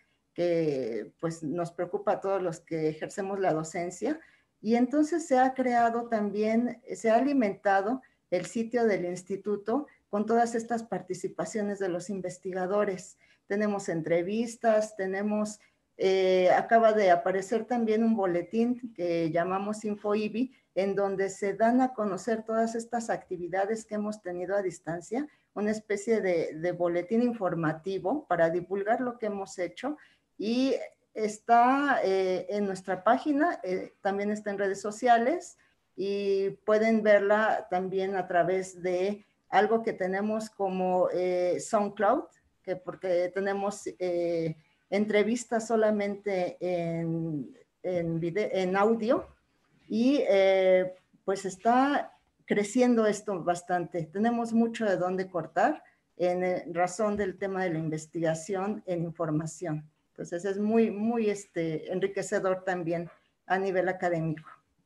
que pues nos preocupa a todos los que ejercemos la docencia, y entonces se ha creado también, se ha alimentado el sitio del instituto con todas estas participaciones de los investigadores. Tenemos entrevistas, tenemos, eh, acaba de aparecer también un boletín que llamamos InfoIBI, en donde se dan a conocer todas estas actividades que hemos tenido a distancia, una especie de, de boletín informativo para divulgar lo que hemos hecho, y está eh, en nuestra página, eh, también está en redes sociales, y pueden verla también a través de algo que tenemos como eh, SoundCloud, que porque tenemos eh, entrevistas solamente en, en, video, en audio, y eh, pues está creciendo esto bastante. Tenemos mucho de dónde cortar en razón del tema de la investigación en información. Entonces es muy, muy este, enriquecedor también a nivel académico.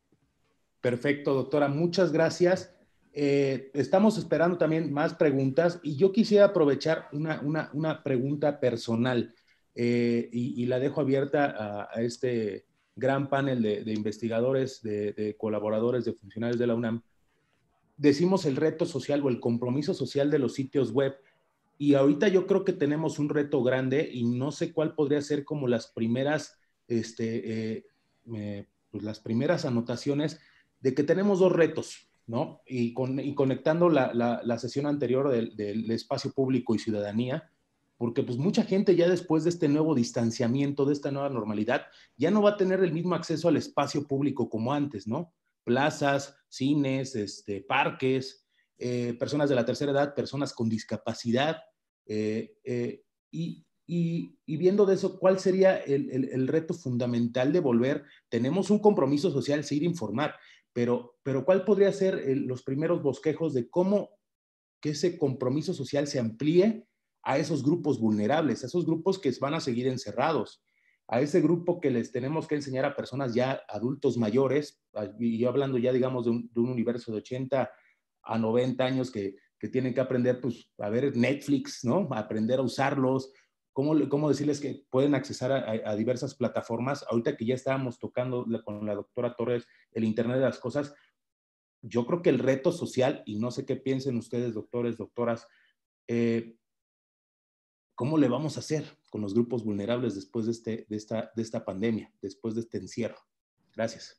Perfecto, doctora. Muchas gracias. Eh, estamos esperando también más preguntas y yo quisiera aprovechar una, una, una pregunta personal eh, y, y la dejo abierta a, a este gran panel de, de investigadores, de, de colaboradores, de funcionarios de la UNAM. decimos el reto social o el compromiso social de los sitios web. Y ahorita yo creo que tenemos un reto grande y no sé cuál podría ser como las primeras, este, eh, eh, pues las primeras anotaciones de que tenemos dos retos, ¿no? Y, con, y conectando la, la, la sesión anterior del, del espacio público y ciudadanía, porque pues mucha gente ya después de este nuevo distanciamiento, de esta nueva normalidad, ya no va a tener el mismo acceso al espacio público como antes, ¿no? Plazas, cines, este, parques, eh, personas de la tercera edad, personas con discapacidad, eh, eh, y, y, y viendo de eso, ¿cuál sería el, el, el reto fundamental de volver? Tenemos un compromiso social, sí, de informar, pero, pero ¿cuál podría ser el, los primeros bosquejos de cómo que ese compromiso social se amplíe a esos grupos vulnerables, a esos grupos que van a seguir encerrados, a ese grupo que les tenemos que enseñar a personas ya adultos mayores, y yo hablando ya, digamos, de un, de un universo de ochenta a noventa años que, que tienen que aprender, pues, a ver Netflix, ¿no? A aprender a usarlos, cómo, cómo decirles que pueden accesar a, a, a diversas plataformas. Ahorita que ya estábamos tocando con la doctora Torres el Internet de las Cosas, yo creo que el reto social, y no sé qué piensen ustedes, doctores, doctoras, eh, ¿cómo le vamos a hacer con los grupos vulnerables después de, este, de, esta, de esta pandemia, después de este encierro? Gracias.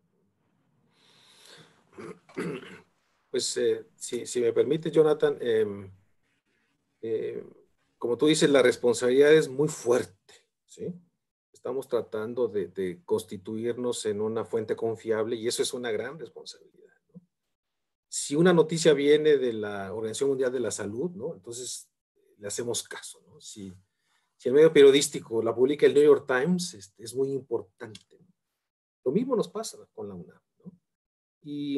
Pues, eh, si, si me permite, Jonathan, eh, eh, como tú dices, la responsabilidad es muy fuerte, ¿sí? Estamos tratando de, de constituirnos en una fuente confiable y eso es una gran responsabilidad, ¿no? Si una noticia viene de la Organización Mundial de la Salud, ¿no? Entonces le hacemos caso, ¿no? Si, si el medio periodístico la publica el New York Times, es, es muy importante, ¿no? Lo mismo nos pasa con la UNAM, ¿no? Y,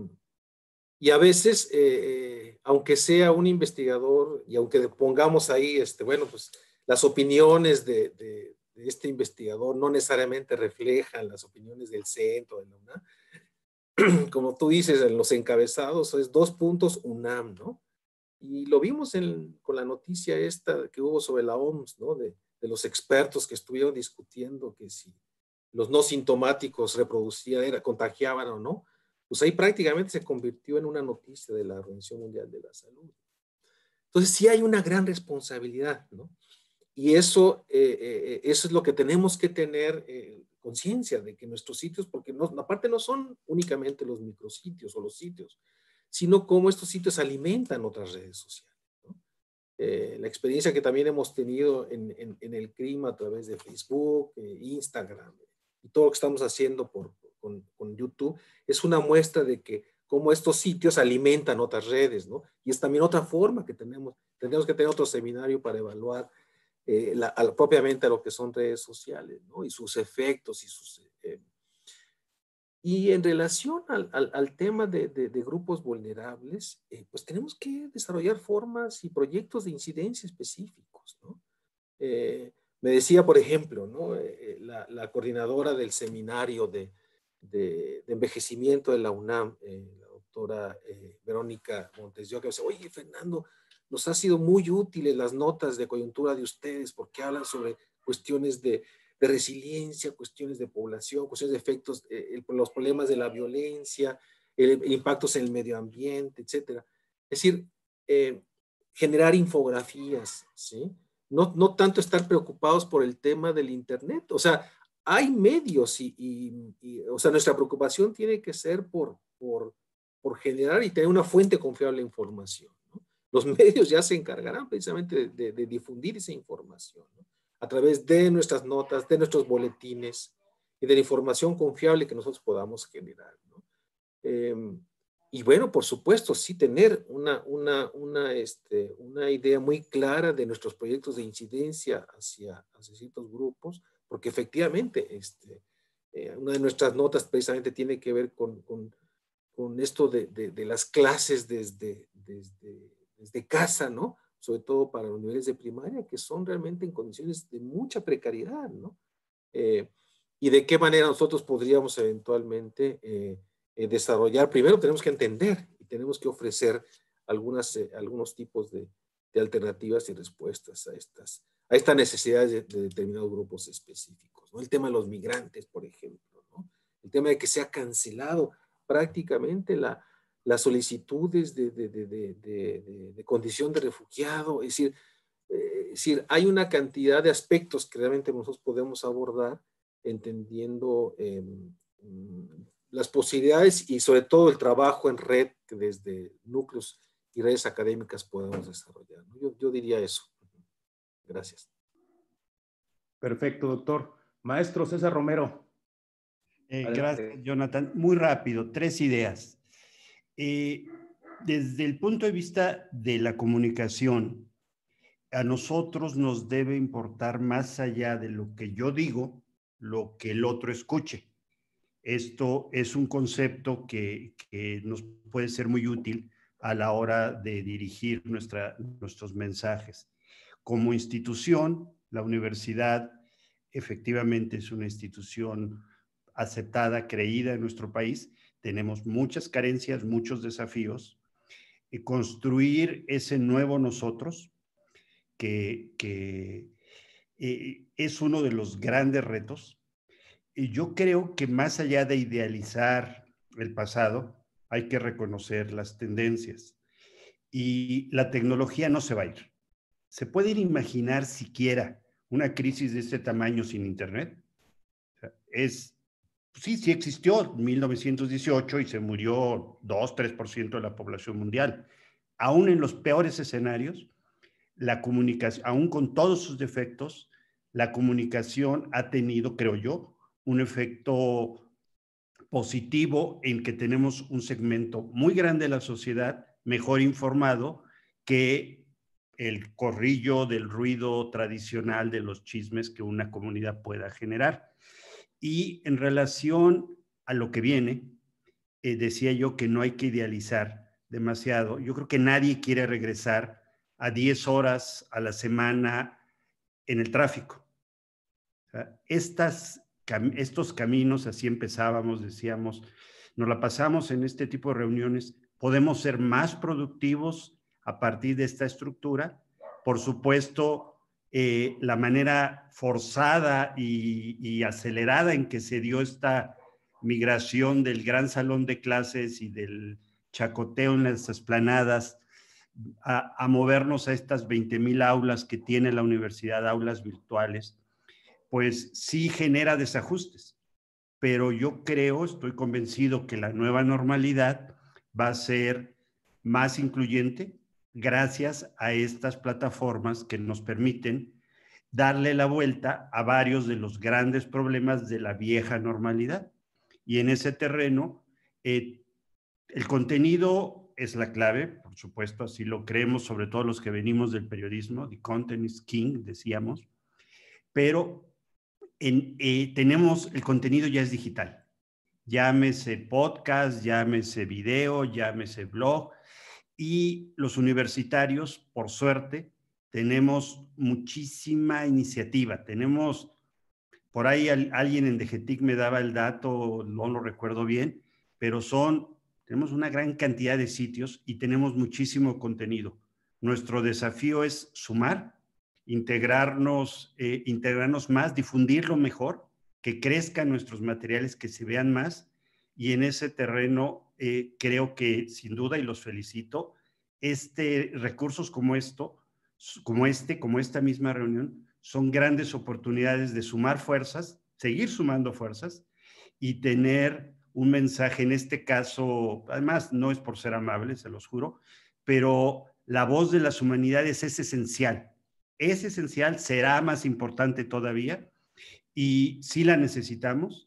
y a veces, eh, aunque sea un investigador y aunque pongamos ahí, este, bueno, pues las opiniones de, de, de este investigador no necesariamente reflejan las opiniones del centro, de la UNAM. Como tú dices, en los encabezados es dos puntos UNAM, ¿no? Y lo vimos en, con la noticia esta que hubo sobre la O M S, ¿no? De, de los expertos que estuvieron discutiendo que si los no sintomáticos reproducían, era, contagiaban o no. Pues ahí prácticamente se convirtió en una noticia de la Organización Mundial de la Salud. Entonces sí hay una gran responsabilidad, ¿no? Y eso, eh, eh, eso es lo que tenemos que tener eh, conciencia de que nuestros sitios, porque no, aparte no son únicamente los micrositios o los sitios, sino cómo estos sitios alimentan otras redes sociales, ¿no? Eh, la experiencia que también hemos tenido en, en, en el clima a través de Facebook, eh, Instagram y todo lo que estamos haciendo por, con, con YouTube es una muestra de que cómo estos sitios alimentan otras redes, ¿no? Y es también otra forma que tenemos, tenemos que tener otro seminario para evaluar eh, la, a, propiamente a lo que son redes sociales, ¿no? Y sus efectos y sus... Eh, Y en relación al, al, al tema de, de, de grupos vulnerables, eh, pues tenemos que desarrollar formas y proyectos de incidencia específicos, ¿no? Eh, me decía, por ejemplo, ¿no? Eh, la, la coordinadora del seminario de, de, de envejecimiento de la UNAM, eh, la doctora eh, Verónica Montes de Oca, dice, oye, Fernando, nos ha sido muy útiles las notas de coyuntura de ustedes porque hablan sobre cuestiones de de resiliencia, cuestiones de población, cuestiones de efectos, eh, los problemas de la violencia, el, el impactos en el medio ambiente, etcétera. Es decir, eh, generar infografías, ¿sí? No, no tanto estar preocupados por el tema del Internet. O sea, hay medios y, y, y o sea, nuestra preocupación tiene que ser por, por, por generar y tener una fuente confiable de información, ¿no? Los medios ya se encargarán precisamente de, de, de difundir esa información, ¿no? A través de nuestras notas, de nuestros boletines y de la información confiable que nosotros podamos generar, ¿no? Eh, y bueno, por supuesto, sí tener una, una, una, este, una idea muy clara de nuestros proyectos de incidencia hacia, hacia ciertos grupos, porque efectivamente este, eh, una de nuestras notas precisamente tiene que ver con, con, con esto de, de, de las clases desde, desde, desde casa, ¿no? Sobre todo para los niveles de primaria, que son realmente en condiciones de mucha precariedad, ¿no? Eh, y de qué manera nosotros podríamos eventualmente eh, eh, desarrollar. Primero tenemos que entender y tenemos que ofrecer algunas, eh, algunos tipos de, de alternativas y respuestas a estas, a estas necesidades de, de determinados grupos específicos, ¿no? El tema de los migrantes, por ejemplo, ¿no? El tema de que se ha cancelado prácticamente la, las solicitudes de, de, de, de, de, de condición de refugiado. Es decir, eh, es decir, hay una cantidad de aspectos que realmente nosotros podemos abordar entendiendo eh, las posibilidades y sobre todo el trabajo en red que desde núcleos y redes académicas podemos desarrollar. Yo, yo diría eso. Gracias. Perfecto, doctor. Maestro César Romero. Eh, gracias, Jonathan. Muy rápido, tres ideas. Eh, desde el punto de vista de la comunicación, a nosotros nos debe importar más allá de lo que yo digo, lo que el otro escuche. Esto es un concepto que, que nos puede ser muy útil a la hora de dirigir nuestra, nuestros mensajes. Como institución, la universidad efectivamente es una institución aceptada, creída en nuestro país. Tenemos muchas carencias, muchos desafíos. Y construir ese nuevo nosotros, que, que eh, es uno de los grandes retos. Y yo creo que más allá de idealizar el pasado, hay que reconocer las tendencias. Y la tecnología no se va a ir. ¿Se pueden imaginar siquiera una crisis de este tamaño sin Internet? O sea, es, sí, sí existió en mil novecientos dieciocho y se murió dos, tres por ciento de la población mundial. Aún en los peores escenarios, la comunicación, aún con todos sus defectos, la comunicación ha tenido, creo yo, un efecto positivo en que tenemos un segmento muy grande de la sociedad mejor informado que el corrillo del ruido tradicional de los chismes que una comunidad pueda generar. Y en relación a lo que viene, eh, decía yo que no hay que idealizar demasiado. Yo creo que nadie quiere regresar a diez horas a la semana en el tráfico. O sea, estas, estos caminos, así empezábamos, decíamos, nos la pasamos en este tipo de reuniones, podemos ser más productivos a partir de esta estructura. Por supuesto, eh, la manera forzada y, y acelerada en que se dio esta migración del gran salón de clases y del chacoteo en las esplanadas a, a movernos a estas veinte mil aulas que tiene la universidad, aulas virtuales, pues sí genera desajustes. Pero yo creo, estoy convencido que la nueva normalidad va a ser más incluyente gracias a estas plataformas que nos permiten darle la vuelta a varios de los grandes problemas de la vieja normalidad. Y en ese terreno, eh, el contenido es la clave, por supuesto, así lo creemos, sobre todo los que venimos del periodismo, the content is king, decíamos, pero en, eh, tenemos, el contenido ya es digital. Llámese podcast, llámese video, llámese blog, y los universitarios, por suerte, tenemos muchísima iniciativa. Tenemos, por ahí al, alguien en DGTIC me daba el dato, no lo recuerdo bien, pero son, tenemos una gran cantidad de sitios y tenemos muchísimo contenido. Nuestro desafío es sumar, integrarnos, eh, integrarnos más, difundirlo mejor, que crezcan nuestros materiales, que se vean más, y en ese terreno eh, creo que sin duda, y los felicito, este, recursos como esto, como este, como esta misma reunión, son grandes oportunidades de sumar fuerzas, seguir sumando fuerzas y tener un mensaje, en este caso, además no es por ser amable, se los juro, pero la voz de las humanidades es esencial. Es esencial, será más importante todavía y sí la necesitamos.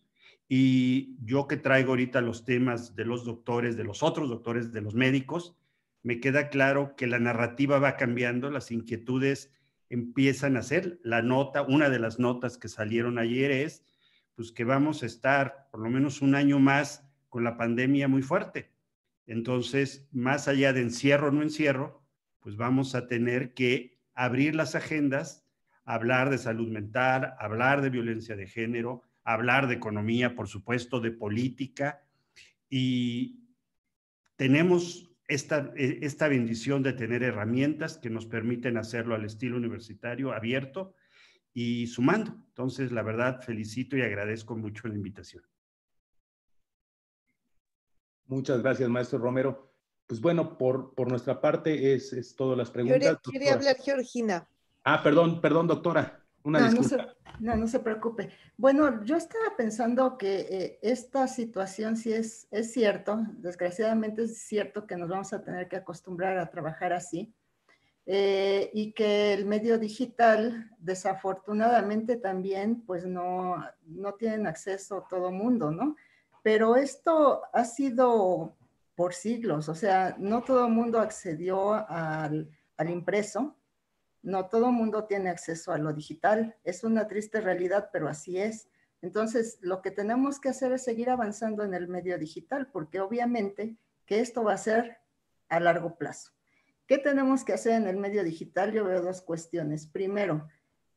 Y yo que traigo ahorita los temas de los doctores, de los otros doctores, de los médicos, me queda claro que la narrativa va cambiando, las inquietudes empiezan a ser. La nota, una de las notas que salieron ayer es pues que vamos a estar por lo menos un año más con la pandemia muy fuerte. Entonces, más allá de encierro o no encierro, pues vamos a tener que abrir las agendas, hablar de salud mental, hablar de violencia de género, hablar de economía, por supuesto, de política, y tenemos esta, esta bendición de tener herramientas que nos permiten hacerlo al estilo universitario, abierto y sumando. Entonces, la verdad, felicito y agradezco mucho la invitación. Muchas gracias, maestro Romero. Pues bueno, por, por nuestra parte es, es todas las preguntas. Quiere, quiere hablar Georgina. Ah, perdón, perdón, doctora. Una No, no disculpa. se, no, no se preocupe. Bueno, yo estaba pensando que eh, esta situación sí es, es cierto, desgraciadamente es cierto que nos vamos a tener que acostumbrar a trabajar así, eh, y que el medio digital desafortunadamente también pues no, no tienen acceso todo mundo, ¿no? Pero esto ha sido por siglos, o sea, no todo mundo accedió al, al impreso. No todo mundo tiene acceso a lo digital. Es una triste realidad, pero así es. Entonces, lo que tenemos que hacer es seguir avanzando en el medio digital, porque obviamente que esto va a ser a largo plazo. ¿Qué tenemos que hacer en el medio digital? Yo veo dos cuestiones. Primero,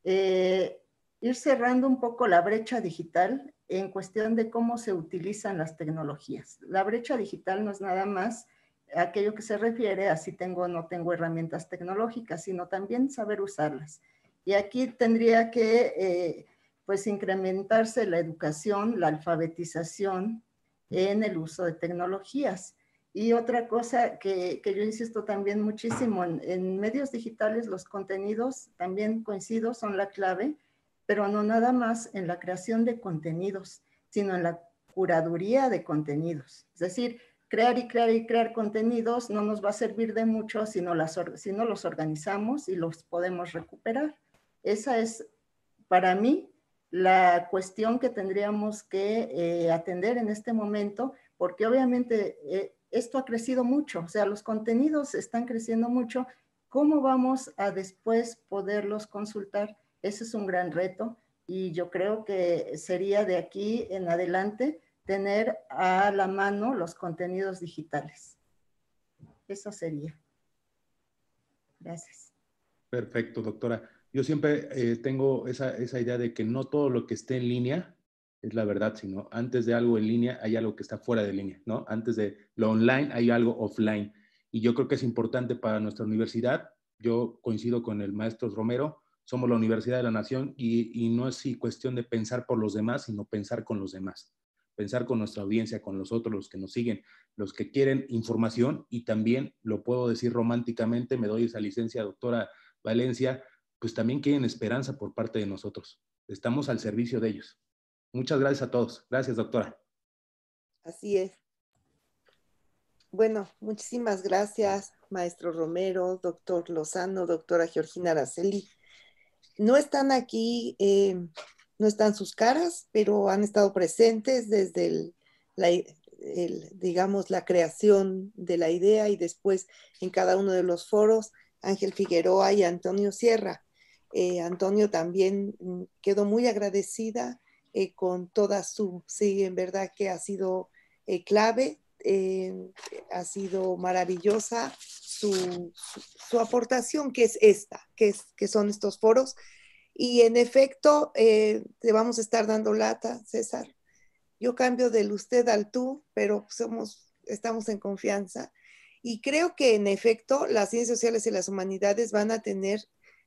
eh, ir cerrando un poco la brecha digital en cuestión de cómo se utilizan las tecnologías. La brecha digital no es nada más aquello que se refiere a si tengo o no tengo herramientas tecnológicas, sino también saber usarlas. Y aquí tendría que eh, pues incrementarse la educación, la alfabetización en el uso de tecnologías. Y otra cosa que, que yo insisto también muchísimo, en, en medios digitales los contenidos, también coincido, son la clave, pero no nada más en la creación de contenidos, sino en la curaduría de contenidos. Es decir, crear y crear y crear contenidos no nos va a servir de mucho si no, las, si no los organizamos y los podemos recuperar. Esa es, para mí, la cuestión que tendríamos que eh, atender en este momento, porque obviamente eh, esto ha crecido mucho, o sea, los contenidos están creciendo mucho. ¿Cómo vamos a después poderlos consultar? Ese es un gran reto y yo creo que sería de aquí en adelante tener a la mano los contenidos digitales. Eso sería. Gracias. Perfecto, doctora. Yo siempre eh, tengo esa, esa idea de que no todo lo que esté en línea es la verdad, sino antes de algo en línea hay algo que está fuera de línea, ¿no? Antes de lo online hay algo offline. Y yo creo que es importante para nuestra universidad. Yo coincido con el maestro Romero, somos la Universidad de la Nación y, y no es sí cuestión de pensar por los demás, sino pensar con los demás. Pensar con nuestra audiencia, con los otros, los que nos siguen, los que quieren información y también, lo puedo decir románticamente, me doy esa licencia, doctora Valencia, pues también quieren esperanza por parte de nosotros. Estamos al servicio de ellos. Muchas gracias a todos. Gracias, doctora. Así es. Bueno, muchísimas gracias, maestro Romero, doctor Lozano, doctora Georgina Araceli. No están aquí, eh, no están sus caras, pero han estado presentes desde el, la, el, digamos, la creación de la idea y después en cada uno de los foros, Ángel Figueroa y Antonio Sierra. Eh, Antonio también quedó muy agradecida eh, con toda su, sí, en verdad que ha sido eh, clave, eh, ha sido maravillosa su, su, su aportación, que es esta, que, es, que son estos foros. Y en efecto, eh, te vamos a estar dando lata, César. Yo cambio del usted al tú, pero somos, estamos en confianza. Y creo que en efecto las ciencias sociales y las humanidades van a tener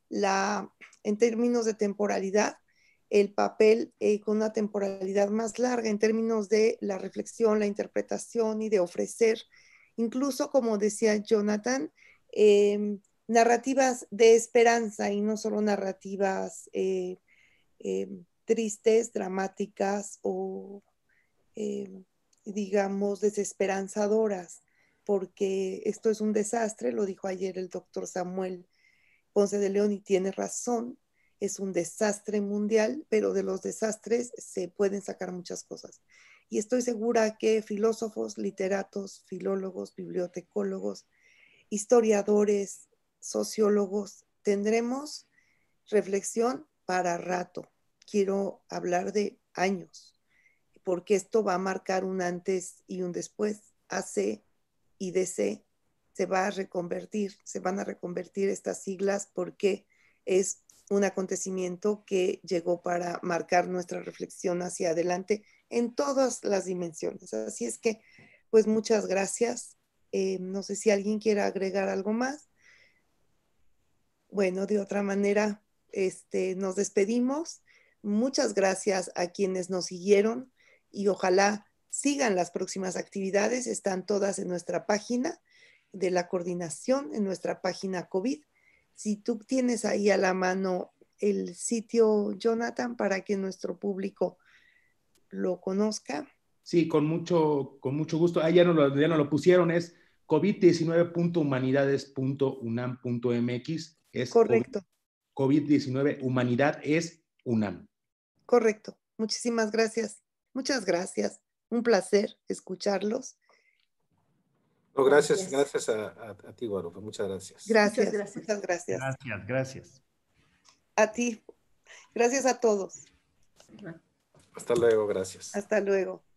la, en términos de temporalidad, el papel eh, con una temporalidad más larga en términos de la reflexión, la interpretación y de ofrecer, incluso como decía Jonathan, eh, narrativas de esperanza y no solo narrativas eh, eh, tristes, dramáticas o eh, digamos desesperanzadoras, porque esto es un desastre, lo dijo ayer el doctor Samuel Ponce de León y tiene razón, es un desastre mundial, pero de los desastres se pueden sacar muchas cosas. Y estoy segura que filósofos, literatos, filólogos, bibliotecólogos, historiadores, sociólogos, tendremos reflexión para rato. Quiero hablar de años, porque esto va a marcar un antes y un después. A C y D C se va a reconvertir, se van a reconvertir estas siglas porque es un acontecimiento que llegó para marcar nuestra reflexión hacia adelante en todas las dimensiones. Así es que, pues muchas gracias. Eh, no sé si alguien quiere agregar algo más. Bueno, de otra manera, este, nos despedimos. Muchas gracias a quienes nos siguieron y ojalá sigan las próximas actividades, están todas en nuestra página de la coordinación, en nuestra página COVID. Si tú tienes ahí a la mano el sitio, Jonathan, para que nuestro público lo conozca. Sí, con mucho, con mucho gusto. Ah, ya no lo, ya no lo pusieron, es covid diecinueve punto humanidades punto unam punto m x. Es correcto. COVID diecinueve, humanidad es UNAM. Correcto. Muchísimas gracias. Muchas gracias. Un placer escucharlos. No, gracias, gracias a, a, a ti, Guadalupe. Muchas gracias. Gracias, muchas gracias. muchas gracias. Gracias, gracias. A ti. Gracias a todos. Hasta luego, gracias. Hasta luego.